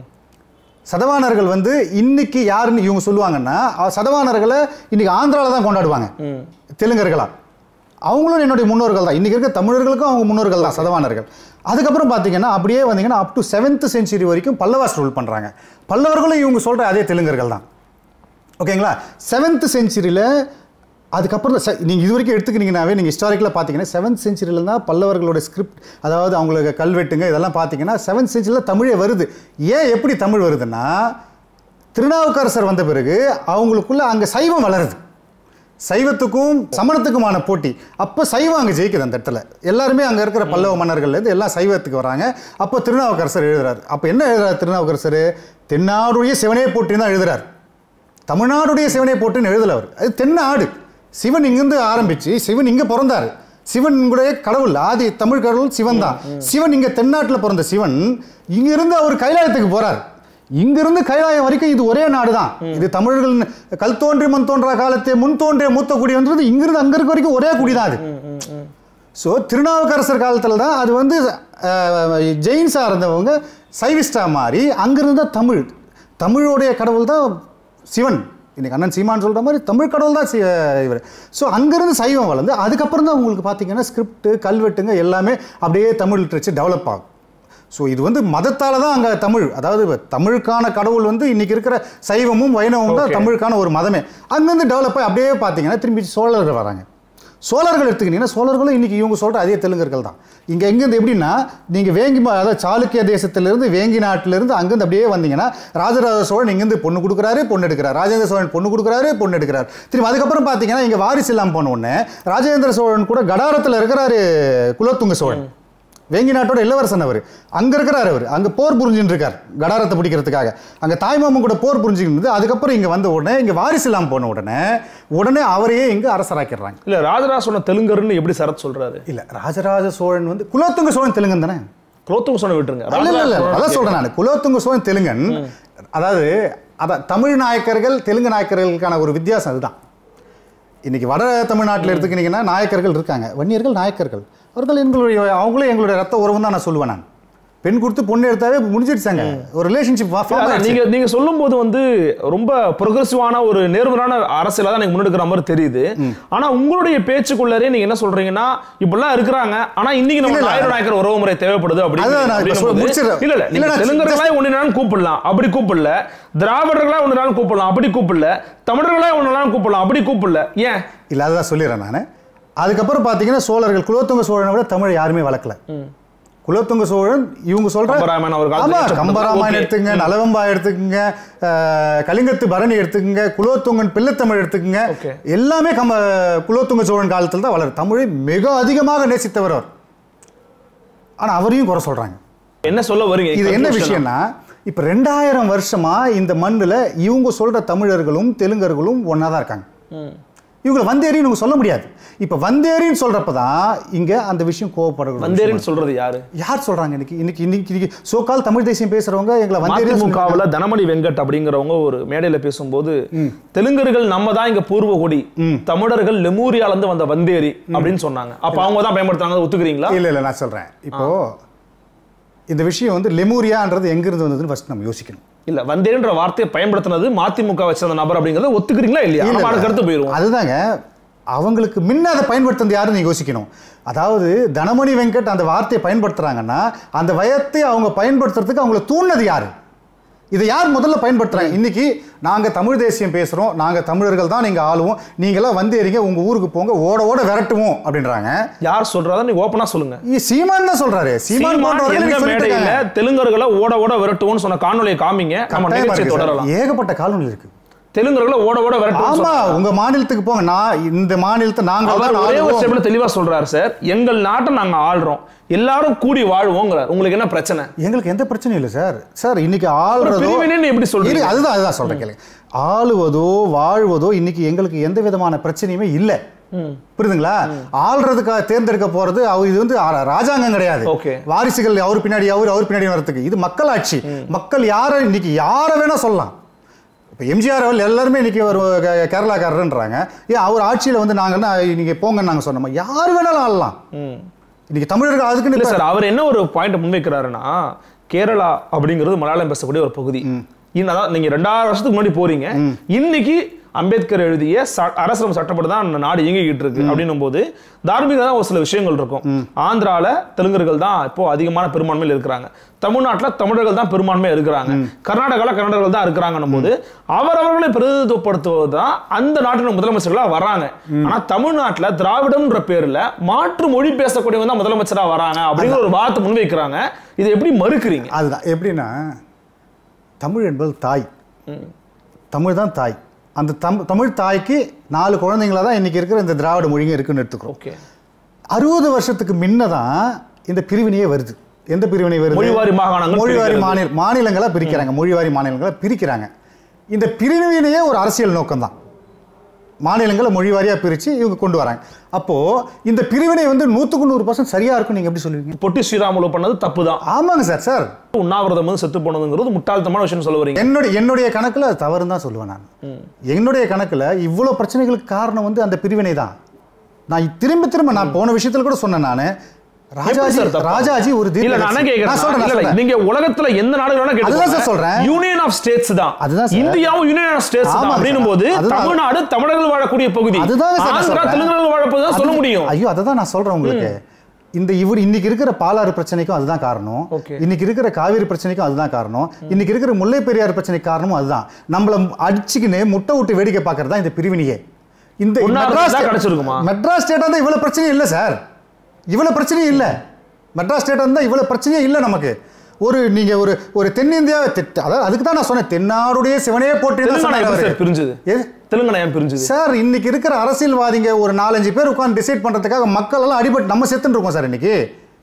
S1: சதவானர்கள் வந்து இன்னைக்கு யாருன்னு இவங்க சொல்லுவாங்கன்னா, சதவானர்களை இன்னைக்கு ஆந்திராவில் தான் கொண்டாடுவாங்க தெலுங்கர்களா. அவங்களும் என்னுடைய முன்னோர்கள் தான். இன்னைக்கு இருக்க தமிழர்களுக்கும் அவங்க முன்னோர்கள் தான் சதவானர்கள். அதுக்கப்புறம் பார்த்தீங்கன்னா அப்படியே வந்தீங்கன்னா அப் டு 7th century வரைக்கும் பல்லவாஸ் ரூல் பண்ணுறாங்க. பல்லவர்களும் இவங்க சொல்கிற அதே தெலுங்கர்கள் தான். ஓகேங்களா? 7th centuryல அதுக்கப்புறம் நீங்கள் இது வரைக்கும் எடுத்துக்கிட்டீங்கன்னாவே நீங்கள் ஹிஸ்டாரிக்கலாக பார்த்தீங்கன்னா 7th centuryல தான் பல்லவர்களோட ஸ்கிரிப்ட், அதாவது அவங்களுக்கு கல்வெட்டுங்க இதெல்லாம் பார்த்தீங்கன்னா 7th centuryல தமிழே வருது. ஏன் எப்படி தமிழ் வருதுன்னா, திருநாவுக்கரசர் வந்த பிறகு அவங்களுக்குள்ள அங்கே சைவம் வளருது. சைவத்துக்கும் சமணத்துக்குமான போட்டி. அப்போ சைவம் அங்கே ஜெயிக்குது. அந்த இடத்துல எல்லாருமே அங்கே இருக்கிற பல்லவ மன்னர்கள்லேருந்து எல்லாம் சைவத்துக்கு வராங்க. அப்போ திருநாவுக்கரசர் எழுதுறாரு. அப்போ என்ன எழுதுறாரு திருநாவுக்கரசர்? தென்னாடுடைய சிவனே போட்டின்னு தான் எழுதுறாரு. தமிழ்நாடுடைய சிவனே போட்டின்னு எழுதல அவர். அது தென்னாடு. சிவன் இங்கிருந்து ஆரம்பிச்சு சிவன் இங்கே பிறந்தாரு. சிவன் கூட கடவுள், ஆதி தமிழ் கடவுள் சிவன் தான். சிவன் இங்கே தென்னாட்டில் பிறந்த சிவன் இங்கிருந்து அவர் கைலாயத்துக்கு போறார். இங்கிருந்து கைலாயம் வரைக்கும் இது ஒரே நாடு தான். இது தமிழர்கள் கல் தோன்றி மண் தோன்றா காலத்தே முன் தோன்றிய மூத்த குடின்றது இங்கிருந்து அங்க இருக்க வரைக்கும் ஒரே குடி தான் அது. ஸோ திருநாவுக்கரசர் காலத்தில் தான் அது வந்து ஜெயின்ஸாக இருந்தவங்க சைவிஸ்டா மாறி அங்கிருந்து தான் தமிழோடைய கடவுள் தான் சிவன். இன்னைக்கு அண்ணன் சீமான் சொல்கிற மாதிரி தமிழ் கடவுள் தான் இவர். ஸோ அங்கேருந்து சைவம் வளர்ந்து அதுக்கப்புறம் தான் உங்களுக்கு பார்த்தீங்கன்னா ஸ்கிரிப்ட் கல்வெட்டுங்க எல்லாமே அப்படியே தமிழ் லிட்ரேச்சர் டெவலப் ஆகும். ஸோ இது வந்து மதத்தால் தான் அங்கே தமிழ், அதாவது தமிழுக்கான கடவுள் வந்து இன்னைக்கு இருக்கிற சைவமும் வைணவமும் தான் தமிழுக்கான ஒரு மதமே. அங்கேருந்து டெவலப் ஆகி அப்படியே பார்த்தீங்கன்னா திரும்பி சோழர்கள் வராங்க. சோழர்கள் எடுத்துக்கிட்டீங்கன்னா சோழர்களும் இன்னைக்கு இவங்க சொல்கிற அதே தெலுங்கர்கள் தான். இங்கே எங்கேருந்து எப்படின்னா நீங்கள் வேங்கி, அதாவது சாளுக்கிய தேசத்திலிருந்து வேங்கி நாட்டிலிருந்து அங்கேருந்து அப்படியே வந்தீங்கன்னா ராஜராஜ சோழன் இங்கேருந்து பொண்ணு கொடுக்குறாரு, பொண்ணு எடுக்கிறார். ராஜேந்திர சோழன் பொண்ணு கொடுக்குறாரு, பொண்ணு எடுக்கிறார். திரும்ப அதுக்கப்புறம் பார்த்தீங்கன்னா இங்கே வாரிசு இல்லாமல் போன உடனே ராஜேந்திர சோழன் கூட கடாரத்தில் இருக்கிறாரு குலோத்துங்க சோழன், வேங்கி நாட்டோட இளவரசன். அவர் அங்கே இருக்கிறார். அவர் அங்கே போர் புரிஞ்சுட்டு இருக்கார் கடாரத்தை பிடிக்கிறதுக்காக. அங்கே தாய்மாமன் கூட போர் புரிஞ்சுக்கிட்டு அதுக்கப்புறம் இங்கே வந்த உடனே இங்கே வாரிசு இல்லாமல் போன உடனே அவரையே இங்கே அரசராக்கிறாங்க.
S2: இல்லை ராஜராஜ சோழன் தெலுங்கர்னு எப்படி சரத் சொல்றாரு?
S1: இல்லை ராஜராஜ சோழன் வந்து குலோத்துங்க சோழன் தெலுங்கன் தானே.
S2: குலோத்துங்க சோழன் விட்டுருங்க.
S1: இல்லை அதான் சொல்கிறேன் நான். குலோத்துங்க சோழன் தெலுங்கன். அதான் தமிழ் நாயக்கர்கள் தெலுங்கு நாயக்கர்களுக்கான ஒரு வித்தியாசம் அதுதான். இன்னைக்கு வட தமிழ்நாட்டில் எடுத்துக்கிட்டீங்கன்னா நாயக்கர்கள் இருக்காங்க, வன்னியர்கள் நாயக்கர்கள். அவர்களும் எங்களுடைய ரத்த உறவு தான் நான் சொல்லுவேன். நான் பெண் கொடுத்து பொண்ணு எடுத்தாவே முடிஞ்சிடுச்சாங்க ஒரு ரிலேஷன்ஷிப்.
S2: நீங்க சொல்லும் போது வந்து ரொம்ப ப்ரோக்ரசிவான ஒரு நேர்மறையான அரசியலா தான் நீங்க முன்னெடுக்கிற மாதிரி தெரியுது. ஆனா உங்களுடைய பேச்சுக்குள்ளரே நீங்க என்ன சொல்றீங்கன்னா இப்படிலாம் இருக்கிறாங்க, ஆனா இன்னைக்கு நம்ம நாயக்கர் உறவு முறை தேவைப்படுது அப்படின்னு. இல்ல தெலுங்கர்களா ஒன்றினாலும் கூப்பிடலாம், அப்படி கூப்பிடல. திராவிடர்களா ஒன்றினாலும் கூப்பிடலாம், அப்படி கூப்பிடல. தமிழர்களா ஒன்றினாலும் கூப்பிடலாம், அப்படி கூப்பிடல. ஏன்
S1: இல்ல அதுதான் சொல்லிடுறேன் நான். அதுக்கப்புறம் பார்த்தீங்கன்னா சோழர்கள் குலோத்துங்க சோழனை விட தமிழை யாருமே வளர்க்கல. குலோத்துங்க சோழன் இவங்க சொல்ற கம்பராமாயணம் எடுத்துங்க, நலவம்பா எடுத்துக்கங்க, கலிங்கத்து பரணி எடுத்துக்கங்க, குலோத்துங்கன் பிள்ளைத்தமிழ் எடுத்துக்கங்க, எல்லாமே குலோத்துங்க சோழன் காலத்தில் தான் வளரும். தமிழை மிக அதிகமாக நேசித்தவர் அவர். ஆனா அவரையும் குறை சொல்றாங்க.
S2: என்ன சொல்ல வரீங்க?
S1: இது என்ன விஷயம்னா, இப்போ 2000 வருஷமா இந்த மண்ணில் இவங்க சொல்ற தமிழர்களும் தெலுங்கர்களும் ஒன்றா தான் இருக்காங்க. இவங்களை வந்தேரின்னு இவங்க சொல்ல முடியாது. இப்போ வந்தேரின்னு சொல்றப்ப தான் இங்க அந்த விஷயம் கோவப்படுறது.
S2: வந்தேரின்னு சொல்றது யாரு?
S1: யார் சொல்றாங்க? இன்னைக்கு சோகால் தமிழ் தேசியம் பேசுறவங்க எங்களை வந்தேரி.
S2: முகாவில் தனமணி வெங்கட் அப்படிங்கிறவங்க ஒரு மேடையில பேசும்போது தெலுங்கர்கள் நம்ம தான் இங்க பூர்வ குடி, தமிழர்கள் லெமூரியால இருந்து வந்த வந்தேரி அப்படின்னு சொன்னாங்க. அப்ப அவங்க தான் பயன்படுத்துறாங்க, ஒத்துக்கிறீங்களா?
S1: இல்ல நான் சொல்றேன். இப்போ இந்த விஷயம் வந்து லெமூரியான்றது எங்கிருந்து வந்ததுன்னு ஃபர்ஸ்ட் நம்ம யோசிக்கணும்.
S2: இல்ல வந்தேரின்ற வார்த்தையை பயன்படுத்தினது மதிமுக வச்சிருந்த நபர் அப்படிங்கறத ஒத்துக்கிறீங்களா இல்லையா? கருத்து போயிருவோம்.
S1: அதுதாங்க, அவங்களுக்கு முன்ன அதை பயன்படுத்துறது யாருன்னு நீங்க யோசிக்கணும். அதாவது தனமணி வெங்கட் அந்த வார்த்தையை பயன்படுத்துறாங்கன்னா அந்த வயத்தை அவங்க பயன்படுத்துறதுக்கு அவங்கள தூண்டினது யாரு? இதை யார் முதல்ல பயன்படுத்துறாங்க? இன்னைக்கு நாங்க தமிழ் தேசியம் பேசுறோம், நாங்க தமிழர்கள் தான் நீங்க ஆளுவோம், நீங்க எல்லாம் வந்தேரிங்க, உங்க ஊருக்கு போங்க, ஓட ஓட விரட்டுவோம் அப்படின்றாங்க.
S2: யார் சொல்றாங்க? நீங்க ஓபனா சொல்லுங்க.
S1: சீமான் தான் சொல்றாரு. சீமான்
S2: மேடையில தெலுங்கர்களை ஓட ஓட விரட்டுவோம்னு சொன்ன காணொலியை காமிங்க, நம்ம நிகழ்ச்சியை தொடரலாம்.
S1: ஏகப்பட்ட காணொலி இருக்கு.
S2: தெலுங்கர்களை ஓட ஓட விரட்டுவோம்.
S1: ஆமா, உங்க மாநிலத்துக்கு போங்க, நான் இந்த மாநிலத்தை நாங்க
S2: ஒரே ஒரு ஸ்டெப்ல தெளிவா சொல்றாரு சார். எங்கள் நாட்டை நாங்க ஆள்றோம், எல்லாரும் கூடி வாழ்வோங்கிறார். உங்களுக்கு என்ன பிரச்சனை?
S1: எங்களுக்கு எந்த பிரச்சனையும் இல்லை சார். சார் இன்னைக்கு ஆள்றதோ
S2: எப்படி சொல்றீங்க?
S1: அதுதான் சொல்றேன் கேளுங்க. ஆளுவதோ வாழ்வதோ இன்னைக்கு எங்களுக்கு எந்த விதமான பிரச்சனையுமே இல்லை. புரியுதுங்களா? ஆள்றதுக்காக தேர்ந்தெடுக்க போறது இது வந்து ராஜாங்கம் கிடையாது. வாரிசுகள் அவர் பின்னாடி அவர் பின்னாடி வரதுக்கு இது மக்களாட்சி. மக்கள் யாரை இன்னைக்கு யாரை வேணா சொல்லலாம். இப்போ எம்ஜிஆர் அவர்கள் எல்லாருமே இன்னைக்கு ஒரு கேரளாக்காரர்ன்றாங்க. ஏன் அவர் ஆட்சியில் வந்து நாங்கன்னா நீங்க போங்கன்னு நாங்கள் சொன்னோமா? யார் வேணாலும் ஆளலாம். இன்னைக்கு தமிழர்கள் அதுக்குன்னு இல்லை
S2: சார். அவர் என்ன ஒரு பாயிண்ட் முன்வைக்கிறாருன்னா, கேரளா அப்படிங்கிறது மலையாளம் பேசக்கூடிய ஒரு பகுதி. அதான் நீங்க 2000 வருஷத்துக்கு முன்னாடி போறீங்க. இன்னைக்கு அம்பேத்கர் எழுதிய அரசியல் சட்டப்படி தான் நாடு இயங்கிக்கிட்டு இருக்கு அப்படின்னும் போது தார்மீக தான் ஒரு சில விஷயங்கள் இருக்கும். ஆந்திரால தெலுங்கர்கள் தான் இப்போ அதிகமான பெரும்பான்மையில் இருக்கிறாங்க, தமிழ்நாட்டில் தமிழர்கள் தான் பெரும்பான்மையா இருக்கிறாங்க, கர்நாடகாவில் கன்னடர்கள் தான் இருக்கிறாங்கன்னும் போது அவரவர்களை பிரதிநிதித்துவப்படுத்துவது தான் அந்த நாட்டின் முதலமைச்சர்களா வராங்க. ஆனா தமிழ்நாட்டில் திராவிடம்ன்ற பேர்ல மாற்று மொழி பேசக்கூடியவங்க தான் முதலமைச்சரா வராங்க அப்படிங்கிற ஒரு வார்த்தை முன்வைக்கிறாங்க. இதை எப்படி மறுக்கிறீங்க?
S1: அதுதான் எப்படின்னா, தமிழ் என்பது தாய், தமிழ் தான் தாய். அந்த தமிழ் தாய்க்கு 4 குழந்தைங்களா தான் இன்னைக்கு இருக்கிற இந்த திராவிட மொழிங்க இருக்குன்னு எடுத்துக்கிறோம். 60 வருஷத்துக்கு முன்னதான் இந்த பிரிவினையே வருது. எந்த பிரிவினை வருது?
S2: மொழிவாரி மாகாணங்கள்,
S1: மொழிவாரி மாநிலங்களா பிரிக்கிறாங்க. மொழிவாரி மாநிலங்களா பிரிக்கிறாங்க. இந்த பிரிவினையே ஒரு அரசியல் நோக்கம் தான். மாநிலங்களை மொழிவாரியா பிரிச்சு இவங்க கொண்டு வராங்க. அப்போ இந்த பிரிவினை வந்து 100% சரியா இருக்கும் நீங்க எப்படி சொல்லுவீங்க?
S2: பொட்டி ஸ்ரீராமுலு பண்ணது தப்பு தான்.
S1: ஆமாங்க சார். சார்
S2: உண்ணாவிரதம் வந்து செத்து போனதுங்கிறது முட்டாள்தனமான விஷயம் சொல்ல வரீங்க.
S1: என்னுடைய கணக்குல அது தவறுன்னு தான் சொல்லுவேன் நான். என்னுடைய கணக்குல இவ்வளவு பிரச்சனைகளுக்கு காரணம் வந்து அந்த பிரிவினை தான். நான் திரும்ப நான் போன விஷயத்துல கூட சொன்னேன். நானு ராஜாஜி ஒரு
S2: நீங்க உலகத்துல எந்த நாடு வேணா கேளுங்க, சொல்றேன் யூனியன் ஆஃப் ஸ்டேட்ஸ் தான். இந்தியாவும் யூனியன் ஆஃப் ஸ்டேட்ஸ் தான் அப்படினும் போது தமிழ்நாடு தமிழர்கள் வாழக்கூடிய பகுதி, ஆந்திரா தெலுங்கர்கள் வாழக்கூடிய சொல்ல முடியும்.
S1: ஐயோ, அததான் நான் சொல்றேன் உங்களுக்கு. இன்னைக்கு இருக்கிற பாலாறு பிரச்சனைக்கும் அதுதான் காரணம். இன்னைக்கு இருக்கிற காவிரி பிரச்சனைக்கும் அதுதான் காரணம். இன்னைக்கு இருக்கிற முல்லை பெரியாறு பிரச்சனைக்கு காரணமும் அதுதான். நம்மள அடிச்சுக்கின்னு முட்டை விட்டு வேடிக்கை பார்க்கறதா இந்த பிரிவினையே. இந்த மெட்ராஸ் ஸ்டேட்டா தான் இவ்வளவு பிரச்சனை இல்லை சார். இவ்வளவு பிரச்சனையும் இல்லை. மெட்ராஸ் ஸ்டேட் இருந்தால் இவ்வளவு பிரச்சனையே இல்லை நமக்கு. நீங்க ஒரு தென்னிந்தியா, அதாவது அதுக்கு தான் நான் சொன்னேன், தென்னாடுடைய சிவனே போட்டு
S2: பிரிஞ்சது
S1: சார். இன்னைக்கு இருக்கிற அரசியல்வாதிங்க ஒரு 4-5 பேர் உட்கார்ந்து டிசைட் பண்றதுக்காக மக்கள் எல்லாம் அடிபட்டு நம்ம செத்துன்னு இருக்கோம் சார். இன்னைக்கு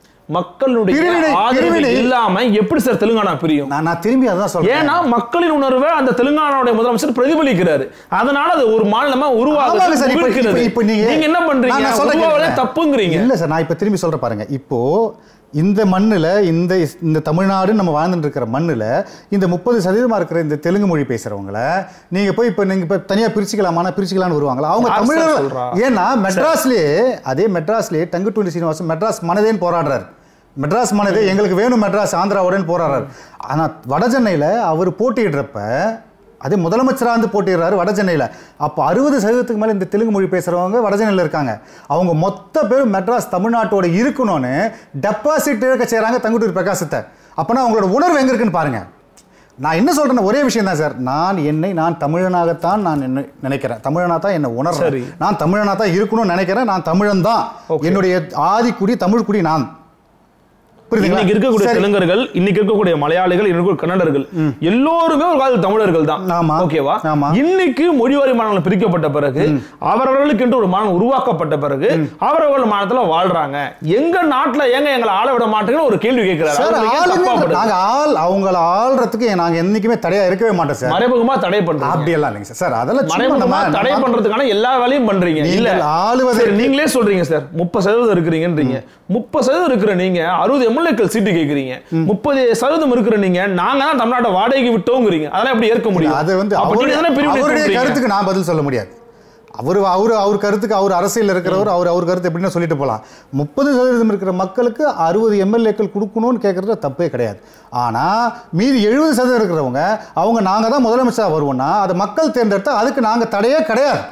S2: மக்களுடைய இல்லாம எப்படி சார் தெலுங்கானா பிரியும்?
S1: நான் திரும்பி அதான் சொல்றேன்.
S2: ஏன்னா மக்களின் உணர்வை அந்த தெலுங்கானாவுடைய முதலமைச்சர் பிரதிபலிக்கிறாரு. அதனால அது ஒரு மாநிலமா உருவாகுது.
S1: இப்போ நீங்க என்ன பண்றீங்க? தப்புங்கிறீங்க. இல்ல சார், நான் இப்ப திரும்பி சொல்றேன் பாருங்க. இப்போ இந்த மண்ணுல இந்த தமிழ்நாடு நம்ம வாழ்ந்துட்டு இருக்கிற மண்ணுல இந்த 30% இருக்கிற இந்த தெலுங்கு மொழி பேசுறவங்கள நீங்க போய் இப்ப தனியா பிரிச்சுக்கலாம்னு வருவாங்களா? அவங்க தமிழர்கள். ஏன்னா மெட்ராஸ்லயே தங்குட்டுவண்டி சீனிவாசன் மெட்ராஸ் மனதேன்னு போராடுறாரு. மெட்ராஸ் மனதே எங்களுக்கு வேணும், மெட்ராஸ் ஆந்திராவுடன் போராடுறாரு. ஆனா வட சென்னையில அவர் போட்டியிடுறப்ப அதே முதலமைச்சராக வந்து போட்டிடுறாரு வட சென்னையில். அப்போ 60% மேலே இந்த தெலுங்கு மொழி பேசுகிறவங்க வட சென்னையில் இருக்காங்க. அவங்க மொத்த பேரும் மெட்ராஸ் தமிழ்நாட்டோட இருக்கணும்னு டெபாசிட் இழக்க செய்கிறாங்க தங்குட்டூர் பிரகாசத்தை. அப்போனா அவங்களோட உணர்வு எங்கே இருக்குன்னு பாருங்கள். நான் என்ன சொல்கிறேன்னா ஒரே விஷயம் தான் சார். நான் தமிழனாகத்தான் நான் நினைக்கிறேன். தமிழனாக தான் என்னை உணர்றேன். நான் தமிழனாக தான் இருக்கணும்னு நினைக்கிறேன். நான் தமிழன் தான். என்னுடைய ஆதிக்குடி தமிழ் குடி நான்.
S2: இன்னைக்கு இருக்கக்கூடிய தெலுங்கர்கள், இன்னைக்கு இருக்கக்கூடிய மலையாளிகள், இன்னைக்கு கன்னடர்கள் எல்லோருமே ஒரு காலத்தில் தமிழர்கள் தான். ஓகேவா? இன்னைக்கு மொழிவாரி மாநிலம் பிரிக்கப்பட்ட பிறகு அவர்களுக்கு என்று ஒரு மாநிலம் உருவாக்கப்பட்ட பிறகு அவர்கள் மாநிலத்தில் வாழ்றாங்க. எங்க நாட்டுல ஏங்க எங்களை ஆள விட மாட்டேங்கன்னு ஒரு கேள்வி கேட்கிறாங்க.
S1: அவங்கள ஆள்றதுக்கு நாங்க என்னைக்குமே தடையா இருக்கவே மாட்டோம் சார்.
S2: மறைமுகமா தடை பண்றோம்
S1: அப்படி எல்லாம் இல்லைங்க சார். அதெல்லாம்
S2: மறைமுகமா தடை பண்றதுக்கான எல்லா வேலையும் பண்றீங்க. இல்ல ஆளுவதை நீங்களே சொல்றீங்க சார். 30% இருக்கிறீங்கன்றீங்க. 30% இருக்கிற நீங்க 60 எம்எல்ஏக்கள் சீட்டு கேக்குறீங்க. 30% இருக்கிற நீங்க நாங்க தான் தமிழ்நாட்டை வாடகைக்கு விட்டோங்கிறீங்க. அதெல்லாம் எப்படி ஏற்க முடியும்? அது வந்து
S1: அவருடைய கருத்துக்கு நான் பதில் சொல்ல முடியாது. அவர் கருத்துக்கு, அவர் அரசியல் இருக்கிறவர், அவர் கருத்து எப்படின்னு சொல்லிட்டு போகலாம். 30% இருக்கிற மக்களுக்கு 60 எம்எல்ஏக்கள் கொடுக்கணும்னு கேட்கறது தப்பே கிடையாது. ஆனால் மீதி 70% இருக்கிறவங்க அவங்க நாங்கள் தான் முதலமைச்சராக வருவோம்னா அதை மக்கள் தேர்ந்தெடுத்தா அதுக்கு நாங்கள் தடையே கிடையாது.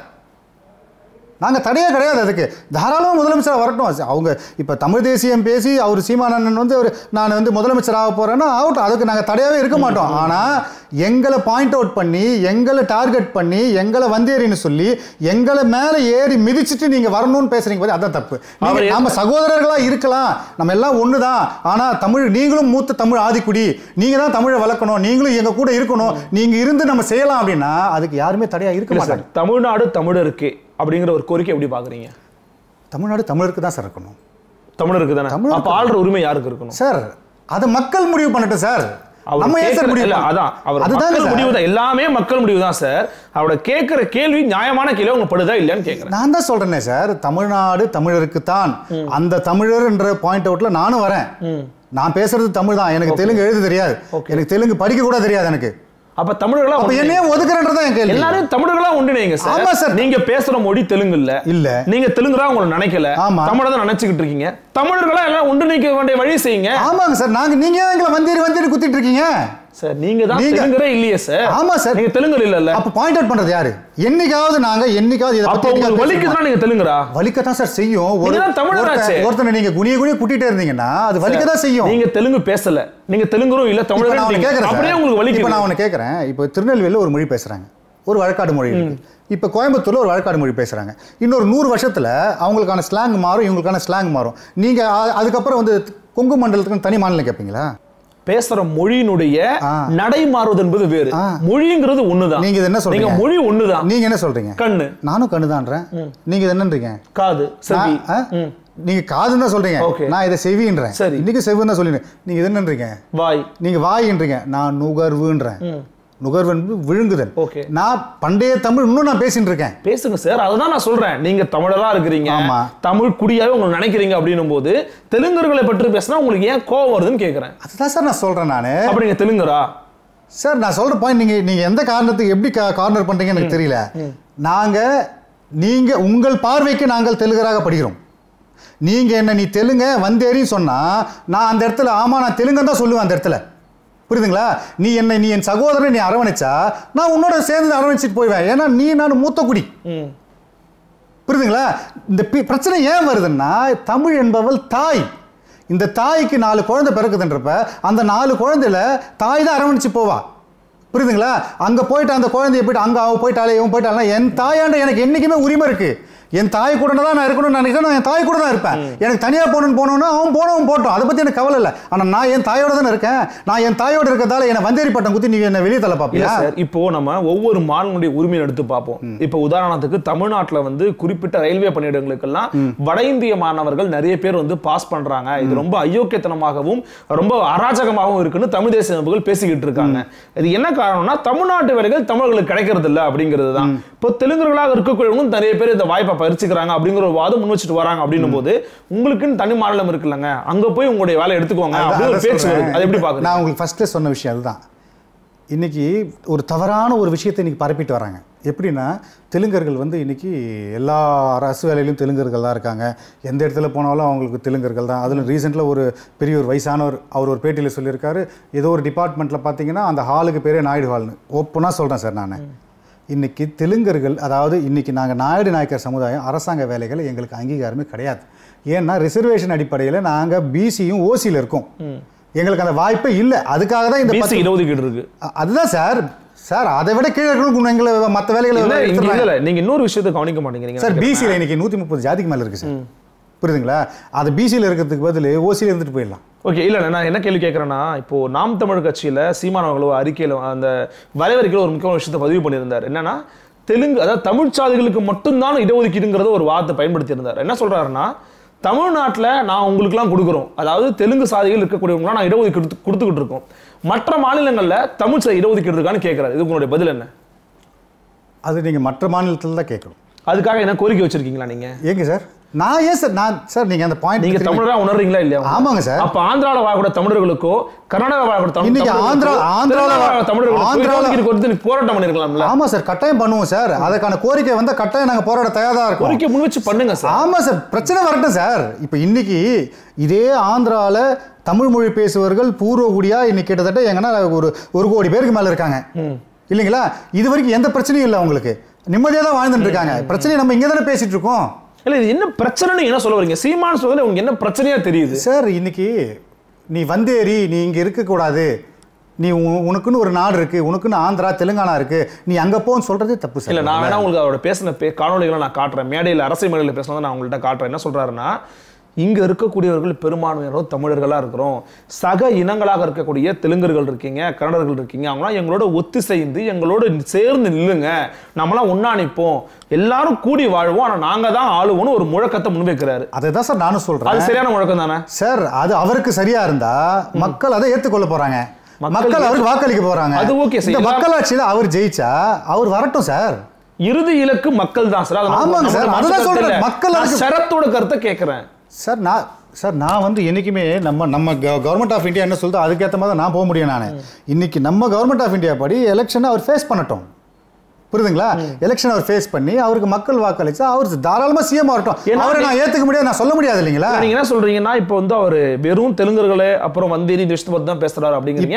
S1: அதுக்கு தாராளமாக முதலமைச்சராக வரட்டும். அவங்க இப்போ தமிழ் தேசியம் பேசி அவர் சீமானண்ணன் வந்து நான் வந்து முதலமைச்சராக போகிறேன்னா ஆகட்டும், அதுக்கு நாங்கள் தடையாகவே இருக்க மாட்டோம். ஆனால் எங்களை பாயிண்ட் அவுட் பண்ணி, எங்களை டார்கெட் பண்ணி, எங்களை வந்தேறின்னு சொல்லி எங்களை மேலே ஏறி மிதிச்சுட்டு நீங்கள் வரணும்னு பேசுகிறீங்க பாரு, அதான் தப்பு. நம்ம சகோதரர்களாக இருக்கலாம், நம்ம எல்லாம் ஒன்று தான். ஆனால் தமிழ், நீங்களும் மூத்த தமிழ் ஆதிக்குடி, நீங்கள் தான் தமிழை வளர்க்கணும், நீங்களும் எங்கள் கூட இருக்கணும், நீங்கள் இருந்து நம்ம செய்யலாம் அப்படின்னா அதுக்கு யாருமே தடையாக இருக்க மாட்டாங்க.
S2: தமிழ்நாடு தமிழருக்கு அப்படிங்கிற ஒரு கோரிக்கை எப்படி பாக்குறீங்க?
S1: தமிழ்நாடு தமிழருக்கு தான் சார் இருக்கணும்.
S2: தமிழருக்கு தானே. அப்ப ஆள்ற உரிமை யாருக்கு இருக்கணும்
S1: சார்? அதை மக்கள் முடிவு பண்ணட்டும் சார்.
S2: நம்ம ஏன் சார் முடிவு? அதான் அவர் மக்கள் முடிவு தான், எல்லாமே மக்கள் முடிவு தான் சார். அவரோட கேட்கிற கேள்வி நியாயமான கேள்வி உங்க படுதா இல்லையான்னு கேட்கிறேன்.
S1: நான் தான் சொல்றேனே சார், தமிழ்நாடு தமிழருக்கு தான். அந்த தமிழர் என்ற பாயிண்ட் அவுட்ல நானும் வரேன். நான் பேசுறது தமிழ் தான். எனக்கு தெலுங்கு எழுத தெரியாது, எனக்கு தெலுங்கு படிக்க கூட தெரியாது எனக்கு.
S2: அப்ப தமிழர்களா
S1: என்னையே ஒதுக்குறன்றதா என் கேள்வி.
S2: எல்லாரும் தமிழர்களா ஒன்றிணைங்க சார். ஆமா சார். நீங்க பேசுற மொழி தெலுங்கு இல்ல, நீங்க தெலுங்குரா உங்களை நினைக்கல, தமிழை தான் நினைச்சுக்கிட்டு இருக்கீங்க. தமிழர்களா எல்லாம் ஒன்றிணைக்க வேண்டிய வழி செய்யுங்க.
S1: ஆமாங்க சார். நீங்க எங்களை வந்தேறி குத்திட்டு இருக்கீங்க
S2: சார். நீங்க தான் தெலுங்குரே இல்லையே சார்.
S1: ஆமா சார், நீங்க
S2: தெலுங்கு இல்ல.
S1: அப்ப பாயிண்ட் அவுட் பண்றது யாரு? என்னைக்காவது இத பத்தி
S2: வலிக்குதுன்னா நீங்க தெலுங்குரா?
S1: வலிக்கத்தான் சார் செய்யும். ஒருத்தனை நீங்க குனிய குட்டிட்டே இருந்தீங்கன்னா அது வலிக்கதான் செய்யும்.
S2: நீங்க தெலுங்கு பேசல, நீங்க தெலுங்குரும் இல்ல தமிழரும் அப்படியே உங்களுக்கு வலிக்கு.
S1: இப்ப நான் உன்னை கேக்குறேன், இப்ப திருநெல்வேலியில ஒரு மொழி பேசுறாங்க, ஒரு வழக்காடு மொழி இருக்கு. இப்ப கோயம்புத்தூர்ல ஒரு வழக்காடு மொழி பேசுறாங்க. இன்னொரு 100 வருஷத்துல அவங்களுக்கான ஸ்லாங் மாறும், இவங்களுக்கான ஸ்லாங் மாறும். நீங்க அதுக்கப்புறம் வந்து கொங்கு மண்டலத்துக்கு தனி மாநிலம் கேட்பீங்களா?
S2: பேசுற மொழியினுடைய நடை மாறுவது என்பது வேறு, மொழிங்கிறது ஒண்ணுதான்.
S1: நீங்க என்ன சொல்றீங்க?
S2: மொழி ஒண்ணுதான்.
S1: நீங்க என்ன சொல்றீங்க?
S2: கண்ணு.
S1: நானும் கண்ணுதான்றேன். நீங்க என்னன்றீங்க?
S2: காது, செவி.
S1: நீங்க காதுன்னு தான் சொல்றீங்க, நான் இதை செவின்றேன். இன்னைக்கு செவின்னு தான் சொல்லிடுறேன். நீங்க இது என்னன்றீங்க?
S2: வாய்.
S1: நீங்க வாயின்றீங்க, நான் நுகர்வுன்றேன். நுகர்வு விழுங்குதல். நான் பண்டைய தமிழ் இன்னும் நான் பேசிட்டு இருக்கேன்.
S2: பேசுங்க சார், அதுதான் நான் சொல்றேன். நீங்க தமிழரா இருக்கிறீங்க, தமிழ் குடியாவே உங்களுக்கு நினைக்கிறீங்க அப்படின்னும் போது தெலுங்கர்களை பற்றி பேசினா உங்களுக்கு ஏன் கோவம் வருதுன்னு கேட்கிறேன்.
S1: அதுதான் சார் நான் சொல்றேன். நானு
S2: அப்படி நீங்க தெலுங்கரா
S1: சார்? நான் சொல்ற பாயிண்ட் நீங்க எந்த காரணத்துக்கு எப்படி கார்னர் பண்றீங்கன்னு எனக்கு தெரியல. நீங்க உங்கள் பார்வைக்கு நாங்கள் தெலுங்கராக படிக்கிறோம். நீங்க என்ன நீ தெலுங்க வந்தேறி சொன்னா நான் அந்த இடத்துல ஆமா நான் தெலுங்கன்னு தான் சொல்லுவேன் அந்த இடத்துல. புரியுதுங்களா? நீ என் சகோதரன் நீ அரவணைச்சா நான் உன்னோட சேர்ந்து அரவணைச்சிட்டு போய்வேன். ஏன்னா நீ நான் மூத்த குடி. புரியுதுங்களா? இந்த பிரச்சனை ஏன் வருதுன்னா தமிழ் என்பவள் தாய். இந்த தாய்க்கு 4 குழந்தை பிறக்குதுன்றப்ப அந்த 4 குழந்தையில தாய் தான் அரவணைச்சு போவா. புரியுதுங்களா? அங்க போயிட்டு அந்த குழந்தைய போயிட்டு அங்க அவ போயிட்டாலே இவன் போயிட்டாலே என் தாயாண்ட எனக்கு என்னைக்குமே உரிமை இருக்கு. என் தாய் கூட தான் நான் இருக்கணும்னு நினைக்கிறேன். நான் என் தாய் கூட தான் இருப்பேன். எனக்கு தனியாக போகணும்னா அவன் போட்டோம், அதை பற்றி எனக்கு கவலை இல்லை. ஆனால் நான் என் தாயோட தானே இருக்கேன். நான் என் தாயோட இருக்கிறதால என்னை வந்தேரி பட்டம் குத்தி நீங்க என்ன வெளியே தள்ள பார்ப்பீங்க சார்? இப்போ நம்ம ஒவ்வொரு மாநிலனுடைய உரிமையை எடுத்து பார்ப்போம். இப்போ உதாரணத்துக்கு தமிழ்நாட்டில் வந்து குறிப்பிட்ட ரயில்வே பணியிடங்களுக்கெல்லாம் வட இந்திய மாணவர்கள் நிறைய பேர் வந்து பாஸ் பண்றாங்க. இது ரொம்ப அயோக்கியத்தனமாகவும் ரொம்ப அராஜகமாகவும் இருக்குன்னு தமிழ் தேசிய அமைப்புகள் பேசிக்கிட்டு இருக்காங்க. இது என்ன காரணம்னா தமிழ்நாட்டு வேலைகள் தமிழர்களுக்கு கிடைக்கிறது இல்லை அப்படிங்கிறது தான். இப்போ தெலுங்குகளாக இருக்கக்கூடியவங்க நிறைய பேர் இந்த வாய்ப்பை பறிச்சுக்கிறாங்க அப்படிங்கிற ஒரு வாதம் முன் வச்சுட்டு வராங்க. அப்படின்னும் போது உங்களுக்குன்னு தனி மாநிலம் இருக்குல்லங்க, அங்க போய் உங்களுடைய வேலை எடுத்துக்கோங்க அப்படின்னு ஒரு பேச்சு வருது. அது எப்படி பாக்குறீங்க? நான் உங்களுக்கு ஃபர்ஸ்ட்ல சொன்ன விஷயம் அதுதான். இன்னைக்கு ஒரு தவறான ஒரு விஷயத்தை இன்னைக்கு பரப்பிட்டு வராங்க. எப்படின்னா தெலுங்கர்கள் வந்து இன்னைக்கு எல்லா அரசு வேலையிலும் தெலுங்கர்கள் தான் இருக்காங்க. எந்த இடத்துல போனாலும் அவங்களுக்கு தெலுங்கர்கள் தான். அதில் ரீசெண்டில் ஒரு பெரிய ஒரு வயசானவர் அவர் ஒரு பேட்டியில் சொல்லியிருக்காரு, ஏதோ ஒரு டிபார்ட்மெண்ட்டில் பார்த்தீங்கன்னா அந்த ஹாலுக்கு பேரே நாயுடு ஹால்னு. ஓப்பனாக சொல்கிறேன் சார். நான் இன்னைக்கு தெலுங்கர்கள், அதாவது இன்னைக்கு நாங்கள் நாயுடு நாயக்கர் சமுதாயம் அரசாங்க வேலைகளை எங்களுக்கு அங்கீகாரமே கிடையாது. ஏன்னா ரிசர்வேஷன் அடிப்படையில் நாங்கள் பிசியும் ஓசியில் இருக்கோம். எங்களுக்கு அந்த வாய்ப்பே இல்லை. அதுக்காக தான் இந்த 20 இருக்கு. அதுதான் சார். சார் அதை விட கீழே இருக்கணும் எங்களை மற்ற வேலைகளை. நீங்க இன்னொரு விஷயத்தை கவனிக்க மாட்டேங்கிறீங்க சார். பிசியில் இன்னைக்கு 130 ஜாதிக்கு மேலே இருக்கு சார். புரியுதுங்களா? அது பிசியில் இருக்கிறதுக்கு பதில் ஓசியில் இருந்துட்டு போயிடலாம்.
S2: ஓகே, இல்ல நான் என்ன கேள்வி கேட்கறேன்னா, இப்போ நாம் தமிழர் கட்சியில சீமான் அவர்கள் அறிக்கையில அந்த வரைவறிக்கையில ஒரு முக்கியமான விஷயத்தை பதிவு பண்ணியிருந்தார். என்னன்னா, தெலுங்கு அதாவது தமிழ் சாதிகளுக்கு மட்டும்தான் இடஒதுக்கீடுங்கிறத ஒரு வார்த்தை பயன்படுத்தி இருந்தார். என்ன சொல்றாருன்னா, தமிழ்நாட்டில் நான் உங்களுக்குலாம் கொடுக்குறோம், அதாவது தெலுங்கு சாதிகள் இருக்கக்கூடியவங்களாம் நான் இடஒதுக்கீடு கொடுத்துக்கிட்டு இருக்கோம், மற்ற மாநிலங்கள்ல தமிழ் சாதி இடஒதுக்கீடு இருக்கான்னு கேட்கிறாரு. இது உங்களுடைய பதில் என்ன?
S1: அது நீங்க மற்ற மாநிலத்தில் தான் கேட்கணும்.
S2: அதுக்காக என்ன கோரிக்கை வச்சிருக்கீங்களா நீங்க?
S1: ஏங்க சார் நான் ஏன் சார் நான் சார் நீங்க அந்த பாயிண்ட்
S2: நீங்க தமிழரா உணர்றீங்களா இல்லையா?
S1: ஆமாங்க சார்.
S2: அப்ப ஆந்திரால வாழக்கூடிய தமிழர்களுக்கோ கர்நாடகா வாழக்கூடிய
S1: இன்னைக்கு ஆந்திரால
S2: தமிழர்களுக்கு போராட்டம் பண்ணிருக்கலாம்ல?
S1: ஆமா சார், கட்டாயம் பண்ணுவோம் சார். அதுக்கான கோரிக்கை வந்தா கட்டாயம் நாங்க போராட தயாரா இருக்கோம்.
S2: கோரிக்கை முன் வச்சு பண்ணுங்க சார்.
S1: ஆமா சார், பிரச்சனை வரட்டும் சார். இப்ப இன்னைக்கு இதே ஆந்திரால தமிழ் மொழி பேசுபவர்கள் பூர்வகுடியா இன்னைக்கு கிட்டத்தட்ட எங்கன்னா ஒரு கோடி பேருக்கு மேல இருக்காங்க இல்லைங்களா? இது வரைக்கும் எந்த பிரச்சனையும் இல்லை, அவங்களுக்கு நிம்மதியா தான் வாழ்ந்துட்டு இருக்காங்க. பிரச்சனையை நம்ம இங்க தானே பேசிட்டு இருக்கோம்.
S2: இல்ல இது என்ன பிரச்சனைன்னு என்ன சொல்ல வரீங்க? சீமான் சொல்றதுல உங்களுக்கு என்ன பிரச்சனையா தெரியுது
S1: சார்? இன்னைக்கு நீ வந்தேரி, நீ இங்க இருக்க கூடாது, நீ உனக்குன்னு ஒரு நாடு இருக்கு, உனக்குன்னு ஆந்திரா தெலுங்கானா இருக்கு, நீ அங்க போன்னு சொல்றதே தப்பு சார்.
S2: இல்ல நான் வேணா உங்களுக்கு அவரோட பேசின காணொலிகளை நான் காட்டுறேன், மேடையில் அரசியல் மேடையில் பேசினதை நான் உங்கள்கிட்ட காட்டுறேன். என்ன சொல்றாருன்னா, இங்க இருக்கக்கூடியவர்கள் பெரும்பான்மையினரும் தமிழர்களா இருக்கிறோம், சக இனங்களாக இருக்கக்கூடிய தெலுங்கர்கள் இருக்கீங்க, கன்னடர்கள் இருக்கீங்க, அவங்களாம் எங்களோட ஒத்து சேர்ந்து எங்களோட சேர்ந்து நில்லுங்க, நம்மளாம் ஒன்னா நிற்போம், எல்லாரும் கூடி வாழ்வோம், ஆனா நாங்க தான் ஆளுவோம்னு ஒரு முழக்கத்தை முன்வைக்கிறாரு.
S1: அதுதான் சார் நானும் சொல்றேன்.
S2: அது சரியான முழக்கம் தானே
S1: சார்? அது அவருக்கு சரியா இருந்தா மக்கள் அதை ஏற்றுக்கொள்ள போறாங்க, மக்கள் அவருக்கு வாக்களிக்க போறாங்க.
S2: அது ஓகே சார்.
S1: மக்களாட்சியில அவர் ஜெயிச்சா அவர் வரட்டும் சார்.
S2: இறுதி இலக்கு மக்கள் தான் சார்.
S1: ஆமாங்க சார், அதுதான் சொல்றேன். மக்கள்
S2: சரத்தோட கருத்தை கேட்கிறேன்
S1: சார். நான் வந்து என்னைக்குமே நம்ம கவர்மெண்ட் ஆஃப் இந்தியா என்ன சொல்லுதோ அதுக்கேற்ற மாதிரி நான் போக முடியும். நான் இன்னைக்கு நம்ம கவர்மெண்ட் ஆஃப் இந்தியா படி எலெக்ஷனை அவர் ஃபேஸ் பண்ணட்டும், புரியுதுங்களா? எலெக்ஷன் அவர் ஃபேஸ் பண்ணி அவருக்கு மக்கள் வாக்களிச்சா அவர் தாராளமா சிஎம் ஆகட்டும். அவரை நான் ஏத்துக்க முடியாது, நான் சொல்ல முடியாது இல்லைங்களா?
S2: நீங்க என்ன சொல்றீங்கன்னா, இப்போ வந்து அவர் வெறும் தெலுங்கர்களே அப்புறம் வந்தேரி இந்த விஷயத்தை பத்தி தான் பேசுறாரு அப்படிங்கிறீங்க.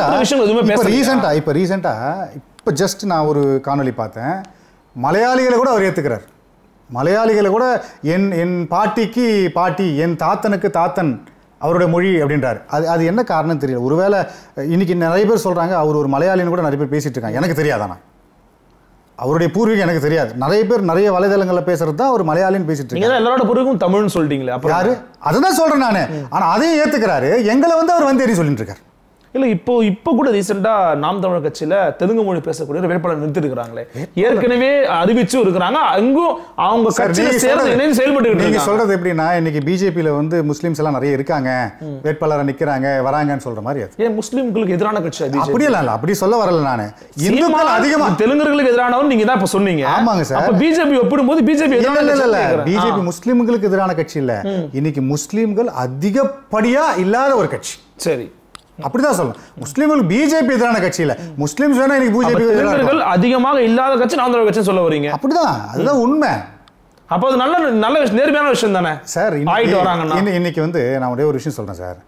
S1: இப்போ ஜஸ்ட் நான் ஒரு காணொலி பார்த்தேன், மலையாளிகளை கூட அவர் ஏத்துக்கிறார். மலையாளிகளை கூட என் பாட்டிக்கு பாட்டி, என் தாத்தனுக்கு தாத்தன் அவருடைய மொழி அப்படின்றார். அது என்ன காரணம் தெரியல. ஒருவேளை இன்னைக்கு நிறைய பேர் சொல்றாங்க அவர் ஒரு மலையாளின்னு கூட நிறைய பேர் பேசிட்டு இருக்காங்க. எனக்கு தெரியாதானா, அவருடைய பூர்வீகம் எனக்கு தெரியாது. நிறைய பேர் நிறைய வலைதளங்களில் பேசுறது தான் ஒரு மலையாளின்னு பேசிட்டு இருக்காங்க.
S2: எல்லாரோட பூர்வீகம் தமிழ்னு சொல்லிட்டீங்களே, அப்ப யாரு?
S1: அதுதான் சொல்றேன் நானு. ஆனா அதையும் ஏத்துக்கிறாரு, எங்களை வந்து அவர் வந்தேரி சொல்லிட்டு இருக்காரு.
S2: இல்ல இப்போ கூட ரீசெண்டா நாம் தமிழர் கட்சியில தெலுங்கு மொழி பேசக்கூடிய வேட்பாளர் நிறுத்தி இருக்கிறாங்களே, ஏற்கனவே அறிவிச்சு இருக்கிறாங்க, அங்கும் அவங்க கட்சியில சேர்ந்து இணைந்து செயல்பட்டு.
S1: நீங்க சொல்றது எப்படின்னா, இன்னைக்கு பிஜேபியில வந்து முஸ்லிம்ஸ் எல்லாம் நிறைய இருக்காங்க, வேட்பாளரா நிக்கிறாங்க, வராங்கன்னு சொல்ற மாதிரி.
S2: ஏன் முஸ்லிம்களுக்கு எதிரான கட்சி
S1: அப்படி இல்ல, அப்படி சொல்ல வரல நானு. இந்துக்கள் அதிகமா
S2: தெலுங்கர்களுக்கு எதிரானவர் நீங்க தான் இப்ப சொன்னீங்க.
S1: ஆமாங்க சார்.
S2: அப்ப பிஜேபி ஒப்பிடும்போது பிஜேபி
S1: இல்ல, பிஜேபி முஸ்லிம்களுக்கு எதிரான கட்சி இல்ல. இன்னைக்கு முஸ்லிம்கள் அதிகப்படியா இல்லாத ஒரு கட்சி.
S2: சரி,
S1: அப்படிதான் சொல்லணும். முஸ்லிம்கள் பிஜேபி எதிரான கட்சி இல்ல, முஸ்லிம்ஸ் வேணா இன்னைக்கு பிஜேபி
S2: அதிகமாக இல்லாத கட்சி நாம் தமிழர் கட்சி சொல்ல வரீங்க.
S1: அப்படிதான், அதுதான் உண்மை.
S2: அப்ப அது நல்ல நேர்மையான விஷயம் தானே சார்.
S1: இன்னைக்கு வந்து நான் ஒரே ஒரு விஷயம் சொல்றேன் சார்.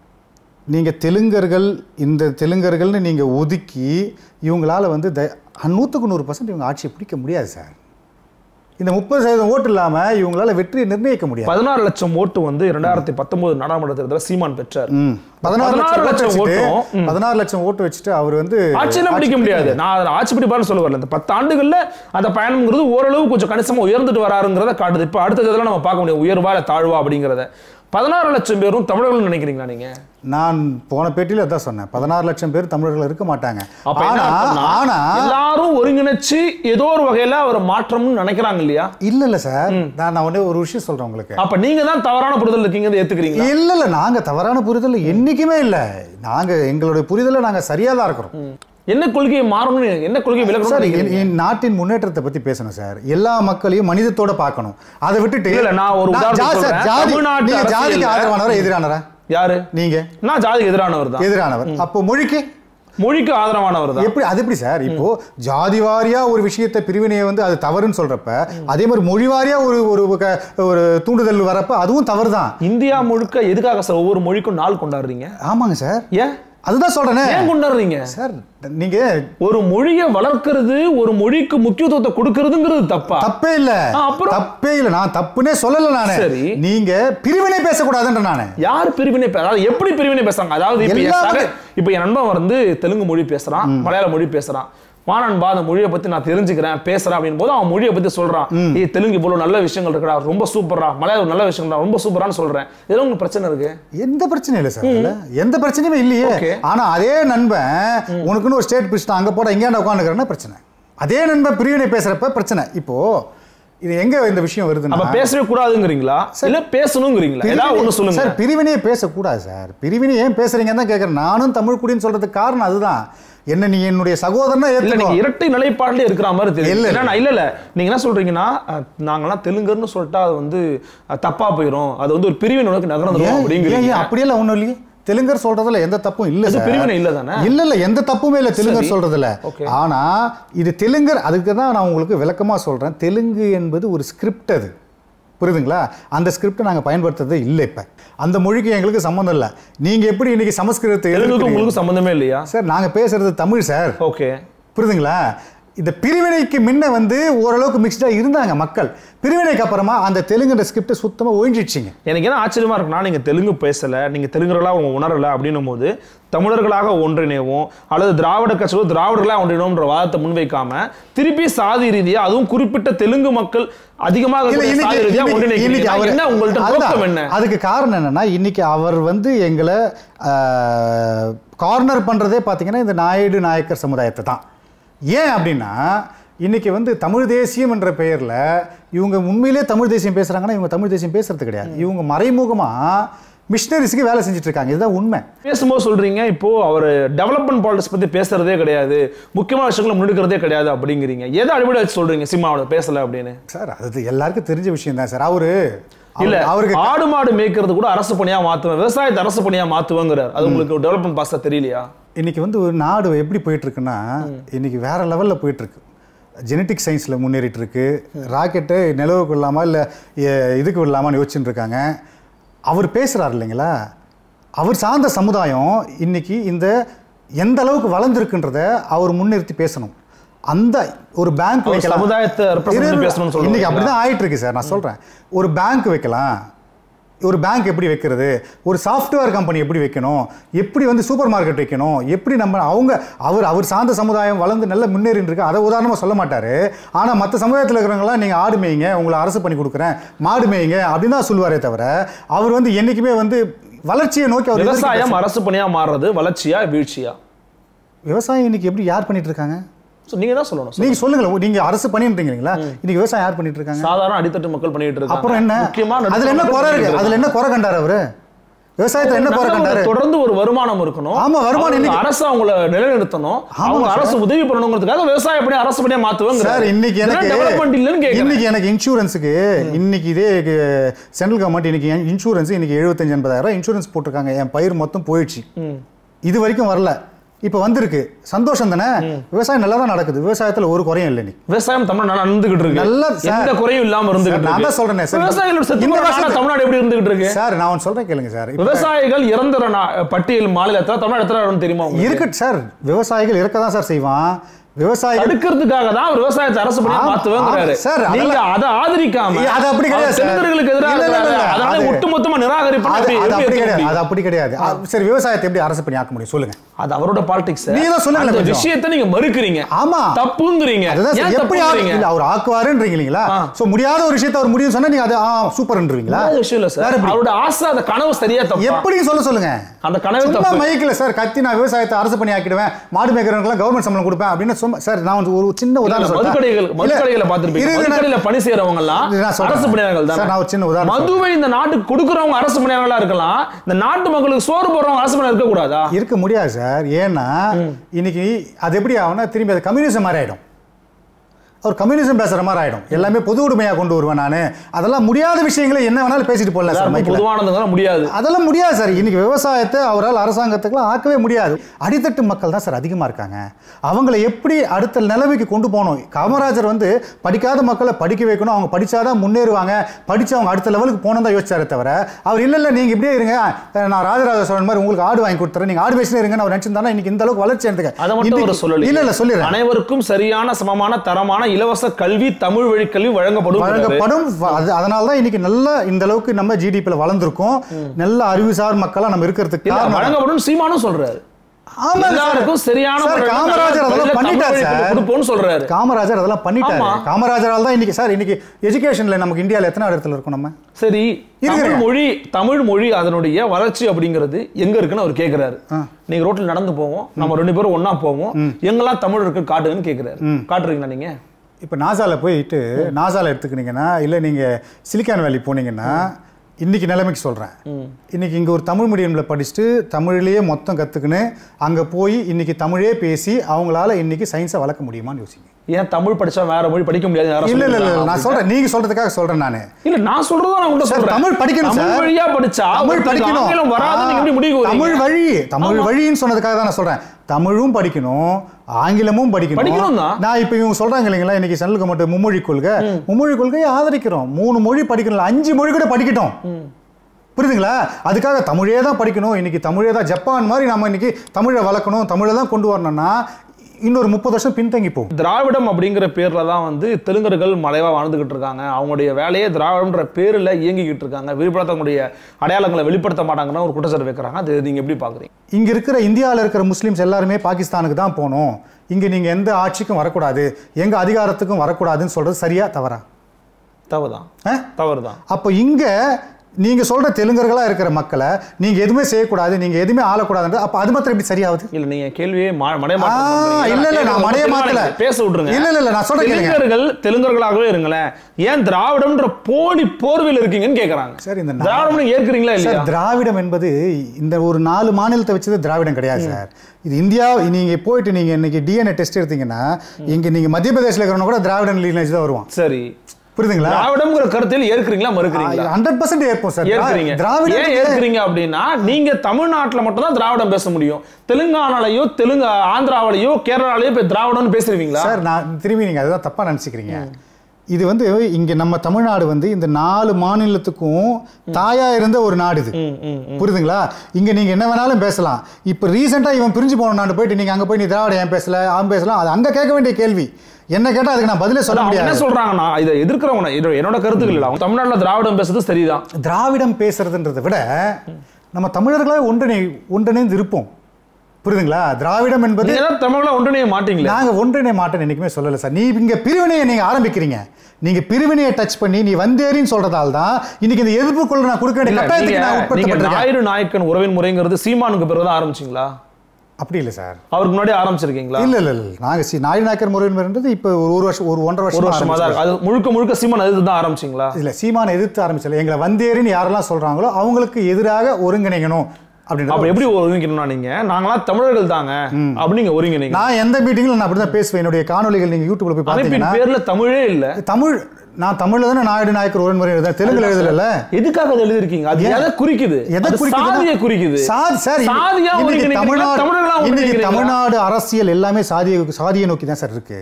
S1: நீங்க தெலுங்கர்கள், இந்த தெலுங்கர்கள்னு நீங்க ஒதுக்கி இவங்களால வந்து 100% 100% இவங்க ஆட்சியை பிடிக்க முடியாது சார். இந்த 30% ஓட்டு இல்லாம இவங்களால வெற்றியை நிர்ணயிக்க முடியாது.
S2: 16 லட்சம் ஓட்டு வந்து 2019 நாடாளுமன்ற தேர்தலில் சீமான் பெற்றார்.
S1: 16 லட்சம் ஓட்டு வச்சுட்டு அவர் வந்து
S2: ஆட்சியில பிடிக்க முடியாது. நான் ஆட்சி பிடிப்பாருன்னு சொல்ல வரல. இந்த 10 ஆண்டுகள்ல அந்த பயணம்ங்கிறது ஓரளவு கொஞ்சம் கணிசமா உயர்ந்துட்டு வராருங்கிறத காட்டுது. இப்ப அடுத்த தேர்தலில் நம்ம பார்க்க முடியும் உயர்வா இல்ல தாழ்வா அப்படிங்கிறத. 16 லட்சம் பேரும் தமிழர்கள் நினைக்கிறீங்களா நீங்க?
S1: நான் போன பேட்டியில அதான் சொன்னேன், 16 லட்சம் பேர் தமிழர்கள் இருக்க மாட்டாங்க.
S2: ஆனா எல்லாரும் ஒருங்கிணைச்சு ஏதோ ஒரு வகையில ஒரு மாற்றம்னு நினைக்கிறாங்க இல்லையா?
S1: இல்ல சார், நான் ஒண்ணே ஒரு விஷயம் சொல்றேன் உங்களுக்கு.
S2: அப்ப நீங்க தான் தவறான புரிதல் இருக்கீங்க, ஏத்துக்கிறீங்க?
S1: இல்ல, நாங்க தவறான புரிதல் என்னைக்குமே இல்ல. நாங்க எங்களுடைய புரிதலை நாங்க சரியா தான் இருக்கிறோம்.
S2: என்ன கொள்கையை மாறணும், என்ன கொள்கை விலகணும்?
S1: நாட்டின் முன்னேற்றத்தை பத்தி பேசணும் சார். எல்லா மக்களையும் மனிதத்தோட பார்க்கணும். அதை விட்டுட்டு
S2: நான் ஒரு
S1: ஜாதிக்கு ஆதரவானவரா எதிரானவரா?
S2: யாரு நீங்க? நான் ஜாதிக்கு எதிரானவர் தான்.
S1: எதிரானவர். அப்போ மொழிக்கு
S2: ஆதரவானவர் தான்.
S1: எப்படி? அது எப்படி சார்? இப்போ ஜாதி வாரியா ஒரு விஷயத்தை பிரிவினையை வந்து அது தவறுன்னு சொல்றப்ப, அதே மாதிரி மொழி வாரியா ஒரு தூண்டுதல் வரப்ப அதுவும் தவறு தான்.
S2: இந்தியா முழுக்க எதுக்காக சார் ஒவ்வொரு மொழிக்கும் நாள் கொண்டாடுறீங்க?
S1: ஆமாங்க சார்,
S2: ஏன்
S1: அதுதான் சொல்றேன்.
S2: ஏன் கொண்டாடுறீங்க
S1: சார்? நீங்க
S2: ஒரு மொழியை வளர்க்கிறது, ஒரு மொழிக்கு முக்கியத்துவத்தை கொடுக்கிறதுங்கிறது தப்பா?
S1: தப்பே இல்ல, தப்பே இல்ல. நான் தப்புனே சொல்லல. நானே நீங்க பிரிவினை பேசக்கூடாதுன்ற. நானே யார் பிரிவினை?
S2: அதாவது எப்படி பிரிவினை பேசுறாங்க? அதாவது இப்ப என் நண்பன் வந்து தெலுங்கு மொழி பேசுறான், மலையாள மொழி பேசுறான், வானன்பா அந்த மொழியை பத்தி நான் தெரிஞ்சுக்கிறேன் பேசுறேன் அப்படின்னு போது அவன் மொழியை பத்தி சொல்றான். தெலுங்கு இவ்வளவு நல்ல விஷயங்கள் இருக்குடா, ரொம்ப சூப்பரா, மலையாளம் நல்ல விஷயங்கள் ரொம்ப சூப்பரான்னு சொல்றேன். இதெல்லாம் உங்களுக்கு பிரச்சனை இருக்கு?
S1: எந்த பிரச்சனையும் இல்லை சார், எந்த பிரச்சனையுமே இல்லையே. ஆனா அதே நண்பன் உனக்குன்னு ஒரு ஸ்டேட் பிடிச்சிட்டான், அங்க போட எங்கேயாண்ட உட்காந்துக்கிறேன்னா பிரச்சனை. அதே நண்பன் பிரிவினை பேசுறப்ப பிரச்சனை. இப்போ இது எங்க இந்த விஷயம் வருதுன்னா,
S2: அப்ப பேசவே கூடாதுங்கிறீங்களா இல்ல பேசணுங்கிறீங்களா? ஏதாவது ஒண்ணு சொல்லுங்க
S1: சார். பிரிவினையே பேசக்கூடாது சார். பிரிவினை ஏன் பேசுறீங்கன்னு தான் கேட்கறேன். நானும் தமிழ் குடின்னு சொல்றதுக்கு காரணம் அதுதான். என்ன நீ என்னுடைய சகோதரனா ஏத்துக்கோ.
S2: இரட்டை நிலைப்பாடுல இருக்கிற மாதிரி தெரியும். இல்ல நீங்க என்ன சொல்றீங்கன்னா, நாங்கெல்லாம் தெலுங்குன்னு சொல்லிட்டா அது வந்து தப்பா போயிடும், அது வந்து ஒரு பிரிவினை நோக்கி நகர்ந்துடும் அப்படிங்கிறீங்க.
S1: அப்படியெல்லாம் ஒண்ணும் இல்லையே. தெலுங்கர் சொல்றதுல எந்த தப்பும் இல்ல சார்.
S2: பிரிவினை இல்ல தானே?
S1: இல்ல எந்த தப்புமே இல்ல தெலுங்கர் சொல்றதுல. ஆனா இது தெலுங்கர், அதுக்கு தான் நான் உங்களுக்கு விளக்கமா சொல்றேன். தெலுங்கு என்பது ஒரு ஸ்கிரிப்ட், அது புரியுதுங்களா? அந்த ஸ்கிரிப்டை நாங்க பயன்படுத்துறதே இல்லை. இப்ப அந்த மொழிக்கு எங்களுக்கு சம்பந்தம் இல்லை. நீங்க எப்படி இன்னைக்கு சமஸ்கிருதத்தை
S2: உங்களுக்கு சம்பந்தமே இல்லையா
S1: சார்? நாங்க பேசுறது தமிழ் சார்.
S2: ஓகே,
S1: புரியுதுங்களா? இந்த பிரிவினைக்கு முன்ன வந்து ஓரளவுக்கு மிக்ஸ்டா இருந்தாங்க மக்கள். பிரிவினைக்கு அப்புறமா அந்த தெலுங்கு ஸ்கிரிப்ட் சுத்தமா ஒழிஞ்சிடுச்சிங்க.
S2: எனக்கு என்ன ஆச்சரியமா இருக்குன்னா, நீங்க தெலுங்கு பேசல, நீங்க தெலுங்குகளா உணரல அப்படின்னும் போது தமிழர்களாக ஒன்றிணைவோம் அல்லது திராவிட கட்சிகளோ திராவிடர்களாக ஒன்றிணைவோம்ன்ற வாதத்தை முன்வைக்காம திருப்பி சாதி ரீதியா, அதுவும் குறிப்பிட்ட தெலுங்கு மக்கள் அதிகமாக
S1: அதுக்கு காரணம் என்னன்னா, இன்னைக்கு அவர் வந்து எங்களை கார்னர் பண்றதே பாத்தீங்கன்னா இந்த நாயுடு நாயக்கர் சமுதாயத்தை தான். ஏன் அப்படின்னா, இன்னைக்கு வந்து தமிழ் தேசியம் என்ற பெயர்ல இவங்க உண்மையிலே தமிழ் தேசியம் பேசுறாங்கன்னா இவங்க தமிழ் தேசியம் பேசுறது கிடையாது. இவங்க மறைமுகமா மிஷனரிஸ்க்கு வேலை செஞ்சுட்டு இருக்காங்க. இதுதான் உண்மை.
S2: பேசும்போது சொல்றீங்க, இப்போ அவர் டெவலப்மெண்ட் பாலிடிக்ஸ் பத்தி பேசுறதே கிடையாது, முக்கியமான விஷயங்களை முன்னெடுக்கிறதே கிடையாது அப்படிங்கிறீங்க. எதை அடிப்படை வச்சு சொல்றீங்க சினிமாவோட பேசல அப்படின்னு?
S1: சார் அது எல்லாருக்கும் தெரிஞ்ச விஷயம் தான் சார். அவரு
S2: இல்ல அவருக்கு ஆடு மாடு மேய்க்கிறது கூட அரசு பணியா மாத்துவேன், விவசாயத்தை அரசு பணியா மாத்துவேங்கிறார். அது உங்களுக்கு டெவலப்மெண்ட் பாஸ்டா தெரியலையா?
S1: இன்னைக்கு வந்து ஒரு நாடு எப்படி போயிட்டு இருக்குன்னா, இன்னைக்கு வேற லெவல்ல போயிட்டு இருக்கு. ஜெனட்டிக் சயின்ஸில் முன்னேறிட்டு இருக்கு. ராக்கெட்டு நிலவுக்கு விடலாமா இல்லை இதுக்கு விடலாமான்னு யோசிச்சுட்டு இருக்காங்க. அவர் பேசுகிறார் இல்லைங்களா, அவர் சார்ந்த சமுதாயம் இன்னைக்கு இந்த எந்த அளவுக்கு வளர்ந்துருக்குன்றத அவர் முன்னிறுத்தி பேசணும். அந்த ஒரு பேங்க் வைக்கலாம்,
S2: சமுதாயத்தை
S1: இன்னைக்கு அப்படிதான் ஆயிட்டு இருக்கு சார். நான் சொல்கிறேன், ஒரு பேங்க் வைக்கலாம். ஒரு பேங்க் எப்படி வைக்கிறது, ஒரு சாஃப்ட்வேர் கம்பெனி எப்படி வைக்கணும், எப்படி வந்து சூப்பர் மார்க்கெட் வைக்கணும், எப்படி நம்ம அவர் சார்ந்த சமுதாயம் வளர்ந்து நல்ல முன்னேறின்னு இருக்கு. அதை உதாரணமாக சொல்ல மாட்டார். ஆனால் மற்ற சமுதாயத்தில் இருக்கிறவங்களாம் நீங்கள் ஆடு மேய்ங்க, உங்களை அரசு பண்ணி கொடுக்குறேன், மாடு மேய்ங்க அப்படின்னு தான் சொல்லுவாரே தவிர, அவர் வந்து என்றைக்குமே வந்து வளர்ச்சியை நோக்கி அவர்
S2: விவசாயம் அரசு பணியாக மாறுறது வளர்ச்சியா வீழ்ச்சியா?
S1: விவசாயம் இன்னைக்கு எப்படி யார் பண்ணிட்டு இருக்காங்க?
S2: நீங்க தான் சொல்லணும்.
S1: நீங்க சொல்லுங்க. நீங்க அரசு பண்ணிட்டீங்களா? இன்னைக்கு விவசாயம் யார் பண்ணிட்டு இருக்காங்க?
S2: சாதாரண அடித்தட்டு மக்கள் பண்ணிட்டு இருக்காங்க.
S1: அப்புறம் என்ன அதுல என்ன குறை இருக்கு? அதுல என்ன குறை கண்டாரு அவரு? விவசாயத்துல என்ன குறை கண்டாரு?
S2: தொடர்ந்து ஒரு வருமானம் இருக்கணும்.
S1: ஆமா, வருமானம்
S2: அரசு அவங்கள நிலைநிறுத்தணும், அவங்க அரசு உதவி பண்ணணுங்கிறதுக்காக விவசாய பணி அரசு பணியா மாத்துவாங்க
S1: சார். இன்னைக்கு எனக்கு இன்சூரன்ஸுக்கு இன்னைக்கு இதே சென்ட்ரல் கவர்மெண்ட் இன்னைக்கு இன்சூரன்ஸ் இன்னைக்கு 75-80,000 இன்சூரன்ஸ் போட்டிருக்காங்க. என் பயிர் மொத்தம் போயிடுச்சு, இது வரைக்கும் வரல, இப்போ வந்திருக்கு. சந்தோஷம் தானே? விவசாயம் நல்லா தான் நடக்குது. விவசாயத்துல ஒரு குறையும் இல்லை.
S2: விவசாயம் தமிழ்நாடு நல்லா இருந்துகிட்டு இருக்கு. நல்ல எந்த குறையும் இல்லாம இருந்துகிட்டு இருக்கு.
S1: நான் தான் சொல்றேன் சார்,
S2: விவசாயிகள் தமிழ்நாடு எப்படி இருந்துகிட்டு இருக்கு
S1: சார்? நான் ஒன்னு சொல்றேன் கேளுங்க சார்.
S2: விவசாயிகள் இறந்துற பட்டியல் மாநிலத்துல தமிழ்நாடு எத்தனை இடம் தெரியுமா?
S1: இருக்கு சார். விவசாயிகள் இருக்க தான் சார் செய்வான். விவசாயிகள்
S2: தடுக்கிறதுக்காக தான் ஒரு விவசாயத்தை அரசு பணியா மாத்துவேங்கிறாரு சார். நீங்க அதை ஆதரிக்காம
S1: அது அப்படி கிடையாது சார்.
S2: தெலுங்கர்களுக்கு எதிராக அதனால ஒட்டுமொத்தமா நிராகரிப்பு.
S1: அது அப்படி கிடையாது. சரி, விவசாயத்தை எப்படி அரசு பணி ஆக்க முடியும் சொல்லுங்க? அது அவரோட பாலிடிக்ஸ். நீங்க தான் சொல்லுங்க. அந்த விஷயத்தை நீங்க மறுக்கிறீங்க. ஆமா, தப்புங்கறீங்க. எப்படி இல்ல அவர் ஆக்குவாருன்றீங்களா? சோ முடியாத ஒரு விஷயத்தை அவர் முடியும் சொன்னா நீங்க அது சூப்பர்ன்றீங்களா? அது விஷயம் இல்ல சார். அவரோட ஆசை, அந்த கனவு சரியா தப்பு எப்படி சொல்லுங்க? அந்த கனவு தப்பு. மைக்ல சார் கத்தி நான் விவசாயத்தை அரசு பணி ஆக்கிடுவேன், மாடு மேய்க்கிறவங்களுக்கு கவர்மெண்ட் சம்பளம் கொடுப்பேன் அப்படின்னு சார். நான் ஒரு சின்ன உதாரணம் சொல்றேன். மதுக்கடைகளை பார்த்திருப்பீங்க. மதுக்கடையில பணி செய்றவங்க எல்லாம் அரசு பணியாளர்கள் தான். நான் ஒரு சின்ன உதாரணம். மதுவை இந்த நாட்டுக்கு கொடுக்கறவங்க அரசு பணியாளர்களா இருக்கலாம், இந்த நாட்டு மக்களுக்கு சோறு போடுறவங்க அரசு பணியாளர் இருக்க கூடாதா? இருக்க முடியாது சார். ஏன்னா இன்னைக்கு அது எப்படி ஆகும்னா திரும்பி அது கம்யூனிசம் மாதிரி ஆயிடும். அவர் கம்யூனிசம் பேசுற மாதிரி ஆயிடும். எல்லாமே பொது உடைமையா கொண்டு வருவேன் நானு. அதெல்லாம் முடியாத விஷயங்களை என்ன வேணாலும் பேசிட்டு போடலாம் சார். பொதுவானதுலாம் முடியாது. அதெல்லாம் முடியாது சார். இன்னைக்கு விவசாயத்தை அவரால் அரசாங்கத்துக்குலாம் ஆக்கவே முடியாது. அடித்தட்டு மக்கள் தான் சார் அதிகமா இருக்காங்க. அவங்களை எப்படி அடுத்த நிலைமைக்கு கொண்டு போகணும்? காமராஜர் வந்து படிக்காத மக்களை படிக்க வைக்கணும், அவங்க படிச்சாதான் முன்னேறுவாங்க, படிச்சு அவங்க அடுத்த லெவலுக்கு போனோம் தான் யோசிச்சாரு தவிர, அவர் இல்ல நீங்க இப்படியே இருங்க, நான் ராஜராஜ சோழன் மாதிரி உங்களுக்கு ஆடு வாங்கி கொடுத்துறேன், நீங்க ஆடு பேசினே இருங்கன்னு அவர் நினைச்சிருந்தாலும் இன்னைக்கு இந்த அளவுக்கு வளர்ச்சி எடுத்துக்க. அதை மட்டும் சொல்லல. இல்ல சொல்லிடுறேன். அனைவருக்கும் சரியான சமமான தரமான இலவச கல்வி, தமிழ் வழி கல்வி வழங்கப்படும். அதனால தான் இன்னைக்கு நல்ல இந்த அளவுக்கு நம்ம ஜிடிபில வளர்ந்துருக்கோம். நல்ல அறிவுசார் மக்களா நம்ம இருக்கிறதுக்கு வழங்கப்படும் சீமானும் சொல்றாரு.
S2: எல்லாருக்கும் சரியான
S1: காமராஜர் அதெல்லாம் பண்ணிட்டாரு சார்.
S2: கொடுப்போம்னு சொல்றாரு.
S1: காமராஜர் அதெல்லாம் பண்ணிட்டாரு. காமராஜரால் தான் இன்னைக்கு சார் இன்னைக்கு எஜுகேஷன்ல நமக்கு இந்தியால எத்தனை இடத்துல இருக்கும் நம்ம?
S2: சரி, தமிழ் மொழி அதனுடைய வளர்ச்சி அப்படிங்கிறது எங்க இருக்குன்னு அவர் கேக்குறாரு. நீங்க ரோட்ல நடந்து போவோம், நம்ம 2 பேரும் ஒன்னா போவோம், எங்கெல்லாம் தமிழ் இருக்கு காட்டுங்கன்னு கேக்குறாரு. காட்டுறீங்களா நீங்க?
S1: இப்ப நாசால போயிட்டு நாசால எடுத்துக்கிட்டீங்கன்னா இல்ல நீங்க சிலிக்கான் வேலி போனீங்கன்னா இன்னைக்கு நிலைமைக்கு சொல்றேன், இன்னைக்கு இங்க ஒரு தமிழ் மீடியம்ல படிச்சுட்டு தமிழ்லயே மொத்தம் கத்துக்கின்னு அங்க போய் இன்னைக்கு தமிழே பேசி அவங்களால இன்னைக்கு சயின்ஸை வளர்க்க முடியுமான்னு யோசிங்க.
S2: ஏன் தமிழ் படிச்சா வேற மொழி படிக்க முடியாது?
S1: இல்ல இல்ல இல்ல நான் சொல்றேன், நீங்க சொல்றதுக்காக சொல்றேன். நானு
S2: இல்ல நான் சொல்றதா நான் உங்க சொல்றேன்.
S1: தமிழ் படிக்கணும் சார்.
S2: தமிழ் வழியா படிச்சா
S1: தமிழ் படிக்கணும்.
S2: ஆங்கிலம் வராது நீங்க எப்படி முடிவு வரீங்க?
S1: தமிழ் வழின்னு சொன்னதுக்காக தான் நான் சொல்றேன். தமிழும் படிக்கணும், ஆங்கிலமும் படிக்கணும். நான் இப்ப இவங்க சொல்றாங்க இல்லைங்களா, இன்னைக்கு சென்ட்ரல் மட்டும் மும்மொழி கொள்கையை ஆதரிக்கிறோம். 3 மொழி படிக்கணும், 5 மொழி கூட படிக்கட்டும். புரியுதுங்களா? அதுக்காக தமிழே தான் படிக்கணும், இன்னைக்கு தமிழே தான் ஜப்பான் மாதிரி நம்ம இன்னைக்கு தமிழை வளர்க்கணும், தமிழை தான் கொண்டு வரணும்னா இன்னொரு 30 வருஷம் பின்தங்கி போகும்.
S2: திராவிடம் அப்படிங்கிற பேர்ல தான் தெலுங்கர்கள் மலைவா வாழ்ந்துகிட்டு இருக்காங்க. அவங்களுடைய வேலையே திராவிடம்ன்ற பேர்ல இயங்கிக்கிட்டு இருக்காங்க. வெளிப்படுத்தக்கூடிய அடையாளங்களை வெளிப்படுத்த மாட்டாங்கன்னு ஒரு குற்றச்சாட்டு வைக்கிறாங்க. அது நீங்க எப்படி பாக்குறீங்க?
S1: இங்க இருக்கிற இந்தியாவில் இருக்கிற முஸ்லிம்ஸ் எல்லாருமே பாகிஸ்தானுக்கு தான் போகணும், இங்க நீங்க எந்த ஆட்சிக்கும் வரக்கூடாது, எங்க அதிகாரத்துக்கும் வரக்கூடாதுன்னு சொல்றது சரியா தவறா?
S2: தவறுதான்.
S1: அப்போ இங்க நீங்க சொல்ற தெலுங்கர்களா இருக்கிற மக்களை நீங்க எதுவுமே செய்யக்கூடாது, நீங்க எதுவுமே ஆளக்கூடாது, அப்ப அது மாத்திரம் எப்படி சரியாவது?
S2: இல்ல நீங்க கேள்வியே
S1: இல்ல நான் மடைய மாத்தல,
S2: பேச விட்டுருங்க.
S1: இல்ல நான் சொல்றேன்,
S2: தெலுங்கர்களாகவே இருங்களேன், ஏன் திராவிடம்ன்ற போலி போர்வையில் இருக்கீங்கன்னு கேக்குறாங்க.
S1: சார் இந்த
S2: திராவிடம் ஏற்கிறீங்களா இல்லையா?
S1: திராவிடம் என்பது இந்த ஒரு 4 மாநிலத்தை வச்சது திராவிடம் கிடையாது சார். இது இந்தியா. நீங்க போயிட்டு நீங்க இன்னைக்கு டிஎன்ஏ டெஸ்ட் எடுத்தீங்கன்னா இங்க நீங்க மத்திய பிரதேசல இருக்கிறவங்க கூட திராவிடன் லீனேஜ் தான் வருவான்.
S2: சரி,
S1: புரியுதுங்களா?
S2: திராவிடம்ங்கிற கருத்தில் ஏற்கிறீங்களா மறுக்கிறீங்களா?
S1: 100% ஏற்போம் சார்.
S2: திராவிடம் ஏன் ஏற்கிறீங்க அப்படின்னா நீங்க தமிழ்நாட்டுல மட்டும் தான் திராவிடம் பேச முடியும். தெலுங்கானாலயோ ஆந்திராவிலயோ கேரளாலயோ போய் திராவிடம்னு பேசுறீங்களா
S1: சார்? நான் திரும்பி நீங்க அதுதான் தப்பா நினைச்சுக்கிறீங்க. இது இங்க நம்ம தமிழ்நாடு இந்த 4 மாநிலத்துக்கும் தாயா இருந்த ஒரு நாடு இது. புரியுதுங்களா? இங்க நீங்க என்ன வேணாலும் பேசலாம். இப்ப ரீசெண்டா இவன் பிரிஞ்சு போன நாடு போயிட்டு நீங்க அங்க போய் நீ திராவிட ஏன் பேசல அவன் பேசலாம், அது அங்க கேட்க வேண்டிய கேள்வி. என்ன கேட்டா அதுக்கு நான் பதிலே சொல்ல முடியாது.
S2: என்ன சொல்றாங்கன்னா இதை எதிர்க்கிறவங்க என்னோட கருத்துக்கள் இல்ல, அவங்க தமிழ்நாட்டுல திராவிடம் பேசுறது சரிதான்.
S1: திராவிடம் பேசுறதுன்றதை விட நம்ம தமிழர்களாக ஒன்றிணைந்து இருப்போம். புரியுதுங்களா? திராவிடம் என்பது
S2: தமிழ்ல ஒன்றிணைய மாட்டீங்களா?
S1: நாங்க ஒன்றிணைய மாட்டேன்னு என்னைக்குமே சொல்லல சார். நீ இங்க பிரிவினையை நீங்க ஆரம்பிக்கிறீங்க, நீங்க பிரிவினையை டச் பண்ணி நீ வந்தேரின்னு சொல்றதால தான் இன்னைக்கு இந்த எதிர்ப்பு கொள்ள நான் கொடுக்க வேண்டிய கட்டாயத்துக்கு நான் உட்படுத்தப்பட்டிருக்கேன்.
S2: நாயுடு நாயக்கன் உறவின் முறைங்கிறது சீமானுக்கு பிறகு தான் ஆரம்பிச்சிங்களா?
S1: அப்படி இல்லை சார்,
S2: அவருக்கு முன்னாடி ஆரம்பிச்சிருக்கீங்களா?
S1: இல்ல இல்ல இல்ல, நாங்க நாயுடு நாயக்கர் முறையின் முறைன்றது இப்ப ஒரு வருஷம் 1.5 வருஷமா தான்.
S2: அது முழுக்க சீமான் எதிர்த்து தான் ஆரம்பிச்சிங்களா?
S1: இல்ல, சீமான் எதிர்த்து ஆரம்பிச்சல. எங்களை வந்தேரின்னு யாரெல்லாம் சொல்றாங்களோ அவங்களுக்கு எதிராக ஒருங்கிணைக்கணும் அப்படின்னு.
S2: அப்ப எப்படி ஒருங்கிணைக்கணும்னா நீங்க நாங்களாம் தமிழர்கள் தாங்க அப்படிங்க ஒருங்கிணைங்க.
S1: நான் எந்த மீட்டிங்ல நான் அப்படிதான் பேசுவேன். என்னுடைய காணொலிகள் நீங்க யூடியூப்ல போய் பாத்தீங்கன்னா
S2: பேர்ல தமிழே இல்ல.
S1: நான் தமிழ்ல தானே நாயுடு நாயக்கர் உறவின் முறை எழுத, தெலுங்குல எழுதல.
S2: எதுக்காக அது எழுதிருக்கீங்க? அது எதை குறிக்குது? சாதியை குறிக்குது.
S1: தமிழ்நாடு அரசியல் எல்லாமே சாதியை நோக்கி தான் சார் இருக்கு.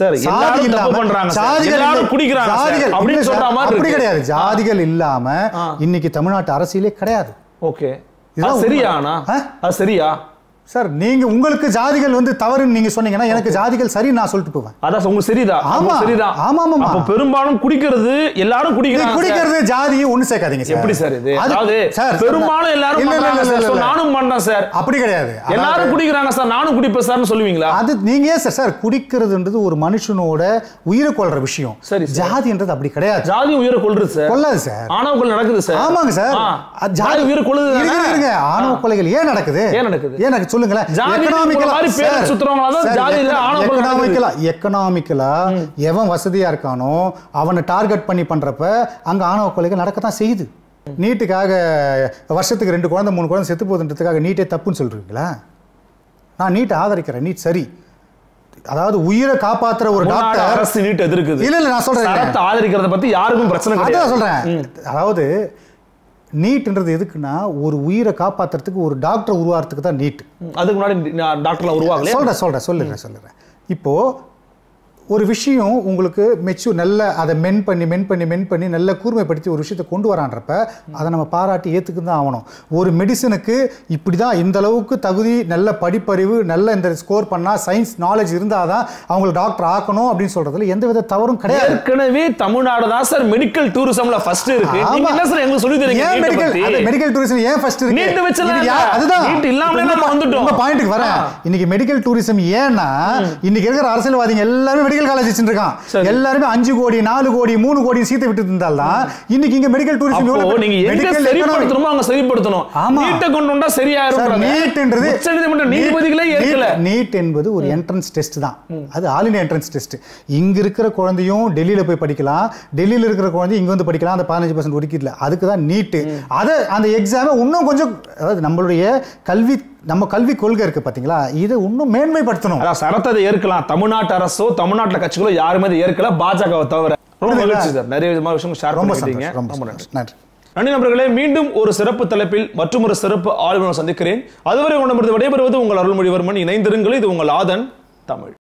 S1: அப்படி கிடையாது. ஜாதிகள் இல்லாம இன்னைக்கு தமிழ்நாட்டு அரசியலே கிடையாது.
S2: ஓகே, சரியானா? சரியா
S1: சார்? நீங்க உங்களுக்கு ஜாதிகள் தவறுன்னு நீங்க சொன்னீங்கன்னா எனக்கு ஜாதிகள் சரி நான் சொல்லிட்டு போவேன்.
S2: அதான் உங்களுக்கு சரிதான்.
S1: ஆமா சரிதான். ஆமா ஆமா.
S2: அப்ப பெரும்பாலும் குடிக்கிறது எல்லாரும் குடிக்கிறது
S1: ஜாதியை ஒண்ணு சேர்க்காதீங்க சார்.
S2: எப்படி சார் இது? அதாவது பெரும்பாலும் எல்லாரும் பண்றாங்க சார், நானும் பண்றேன் சார்.
S1: அப்படி கிடையாது.
S2: எல்லாரும் குடிக்கிறாங்க சார், நானும் குடிப்பேன் சார்னு சொல்லுவீங்களா?
S1: அது நீங்க ஏன் சார் குடிக்கிறதுன்றது ஒரு மனுஷனோட உயிரை கொல்ற விஷயம்.
S2: சரி,
S1: ஜாதின்றது அப்படி கிடையாது.
S2: ஜாதி உயிரை கொல்றது சார். கொல்லாது
S1: சார்.
S2: ஆணவ கொலை நடக்குது சார்.
S1: ஆமாங்க சார்.
S2: ஜாதி உயிரை கொல்லுது.
S1: இருங்க, ஆணவ கொலைகள் ஏன் நடக்குது? எக்கனாமிக்கலா எவன் வசதியா இருக்கானோ அவனை டார்கெட் பண்ணி பண்றப்ப அங்க ஆணவ கொலைகள் நடக்கத்தான் செய்யுது. நீட்டுக்காக வருஷத்துக்கு 2 குழந்தை 3 குழந்தை செத்து போகுதுன்றதுக்காக நீட்டே தப்புன்னு சொல்றீங்களா? நான் நீட்டை ஆதரிக்கிறேன். நீட் சரி. அதாவது உயிரை காப்பாத்துற ஒரு டாக்டர்
S2: அரசு நீட் எதிர்க்குது.
S1: இல்ல நான் சொல்றேன்,
S2: ஆதரிக்கிறத பத்தி யாருக்கும் பிரச்சனை கிடையாது.
S1: அதான் சொல்றேன். அதாவது நீட்ன்றது எதுக்குன்னா ஒரு உயிரை காப்பாத்துறதுக்கு ஒரு டாக்டர் உருவாகிறதுக்கு தான் நீட்.
S2: அதுக்கு முன்னாடி டாக்டர்லாம் உருவாகல.
S1: சொல்றேன். இப்போ ஒரு விஷயம் உங்களுக்கு மெச்சூர் நல்ல அதை மென் பண்ணி நல்ல கூர்மைப்படுத்தி ஒரு விஷயத்தை கொண்டு வரான்றப்ப அதை நம்ம பாராட்டி ஏற்றுக்கு தான் ஆகணும். ஒரு மெடிசனுக்கு இப்படி தான் இந்த அளவுக்கு தகுதி, நல்ல படிப்பறிவு, நல்ல இந்த ஸ்கோர் பண்ணால் சயின்ஸ் நாலேஜ் இருந்தால் தான் அவங்களை டாக்டர் ஆக்கணும் அப்படின்னு சொல்றதுல எந்த வித தவறும் கிடையாது.
S2: ஏற்கனவே தமிழ்நாடு தான் சார் மெடிக்கல் டூரிசம்ல ஃபர்ஸ்ட் இருக்கு. நீங்க என்ன சார் எங்களுக்கு சொல்லி தரீங்க?
S1: ஏன் மெடிக்கல் டூரிசம் ஏன் ஃபர்ஸ்ட் இருக்கு?
S2: நீட் வெச்சலாம். அதுதான் நீட் இல்லாமலே நம்ம வந்துட்டோம்.
S1: இந்த பாயிண்ட்க்கு வரேன். இன்னைக்கு மெடிக்கல் டூரிசம் ஏன்னா இன்னைக்கு இருக்கிற அரசியல்வாதிகள் எல்லாரும் மெடிக்கல் காலேஜ் வச்சிருக்கான். எல்லாரும் 5 கோடி 4 கோடி 3 கோடி சீட்டை விட்டு இருந்தால்தான் இன்னைக்கு இங்க மெடிக்கல் டூரிசம்
S2: நீங்க எங்க சரிப்படுத்தணுமோ அங்க சரிப்படுத்தணும். நீட்டை கொண்டு வந்தா சரியாயிரும். நீட்ன்றது உச்சநீதிமன்ற நீதிபதிகளே ஏற்கல.
S1: நீட் என்பது ஒரு என்ட்ரன்ஸ் டெஸ்ட் தான். அது ஆல் இந்தியா என்ட்ரன்ஸ் டெஸ்ட். இங்க இருக்கிற குழந்தையும் டெல்லியில போய் படிக்கலாம், டெல்லியில இருக்கிற குழந்தை இங்க வந்து படிக்கலாம். அந்த 15% ஒதுக்கீடுல அதுக்கு தான் நீட். அது அந்த எக்ஸாமை இன்னும் கொஞ்சம், அதாவது நம்மளுடைய நம்ம கல்வி கொள்கை இருக்கு பாத்தீங்களா, இதை இன்னும் மேன்மைப்படுத்தணும்.
S2: அதான் சரத்ததை ஏற்கலாம். தமிழ்நாட்டு அரசோ தமிழ்நாட்டுல கட்சிகளோ யாருமே அதை ஏற்கல, பாஜகவை தவிர. ரொம்ப மகிழ்ச்சி சார், நிறைய விதமான விஷயங்கள் ஷேர் பண்ணிட்டீங்க. ரொம்ப நன்றி. நன்றி நண்பர்களே. மீண்டும் ஒரு சிறப்பு தலைப்பில் மற்றும் ஒரு சிறப்பு ஆளுநர் சந்திக்கிறேன். அதுவரை உங்களிடமிருந்து விடைபெறுவது உங்கள் அருள்மொழிவர்மன். இணைந்திருங்கள். இது உங்கள் ஆதன் தமிழ்.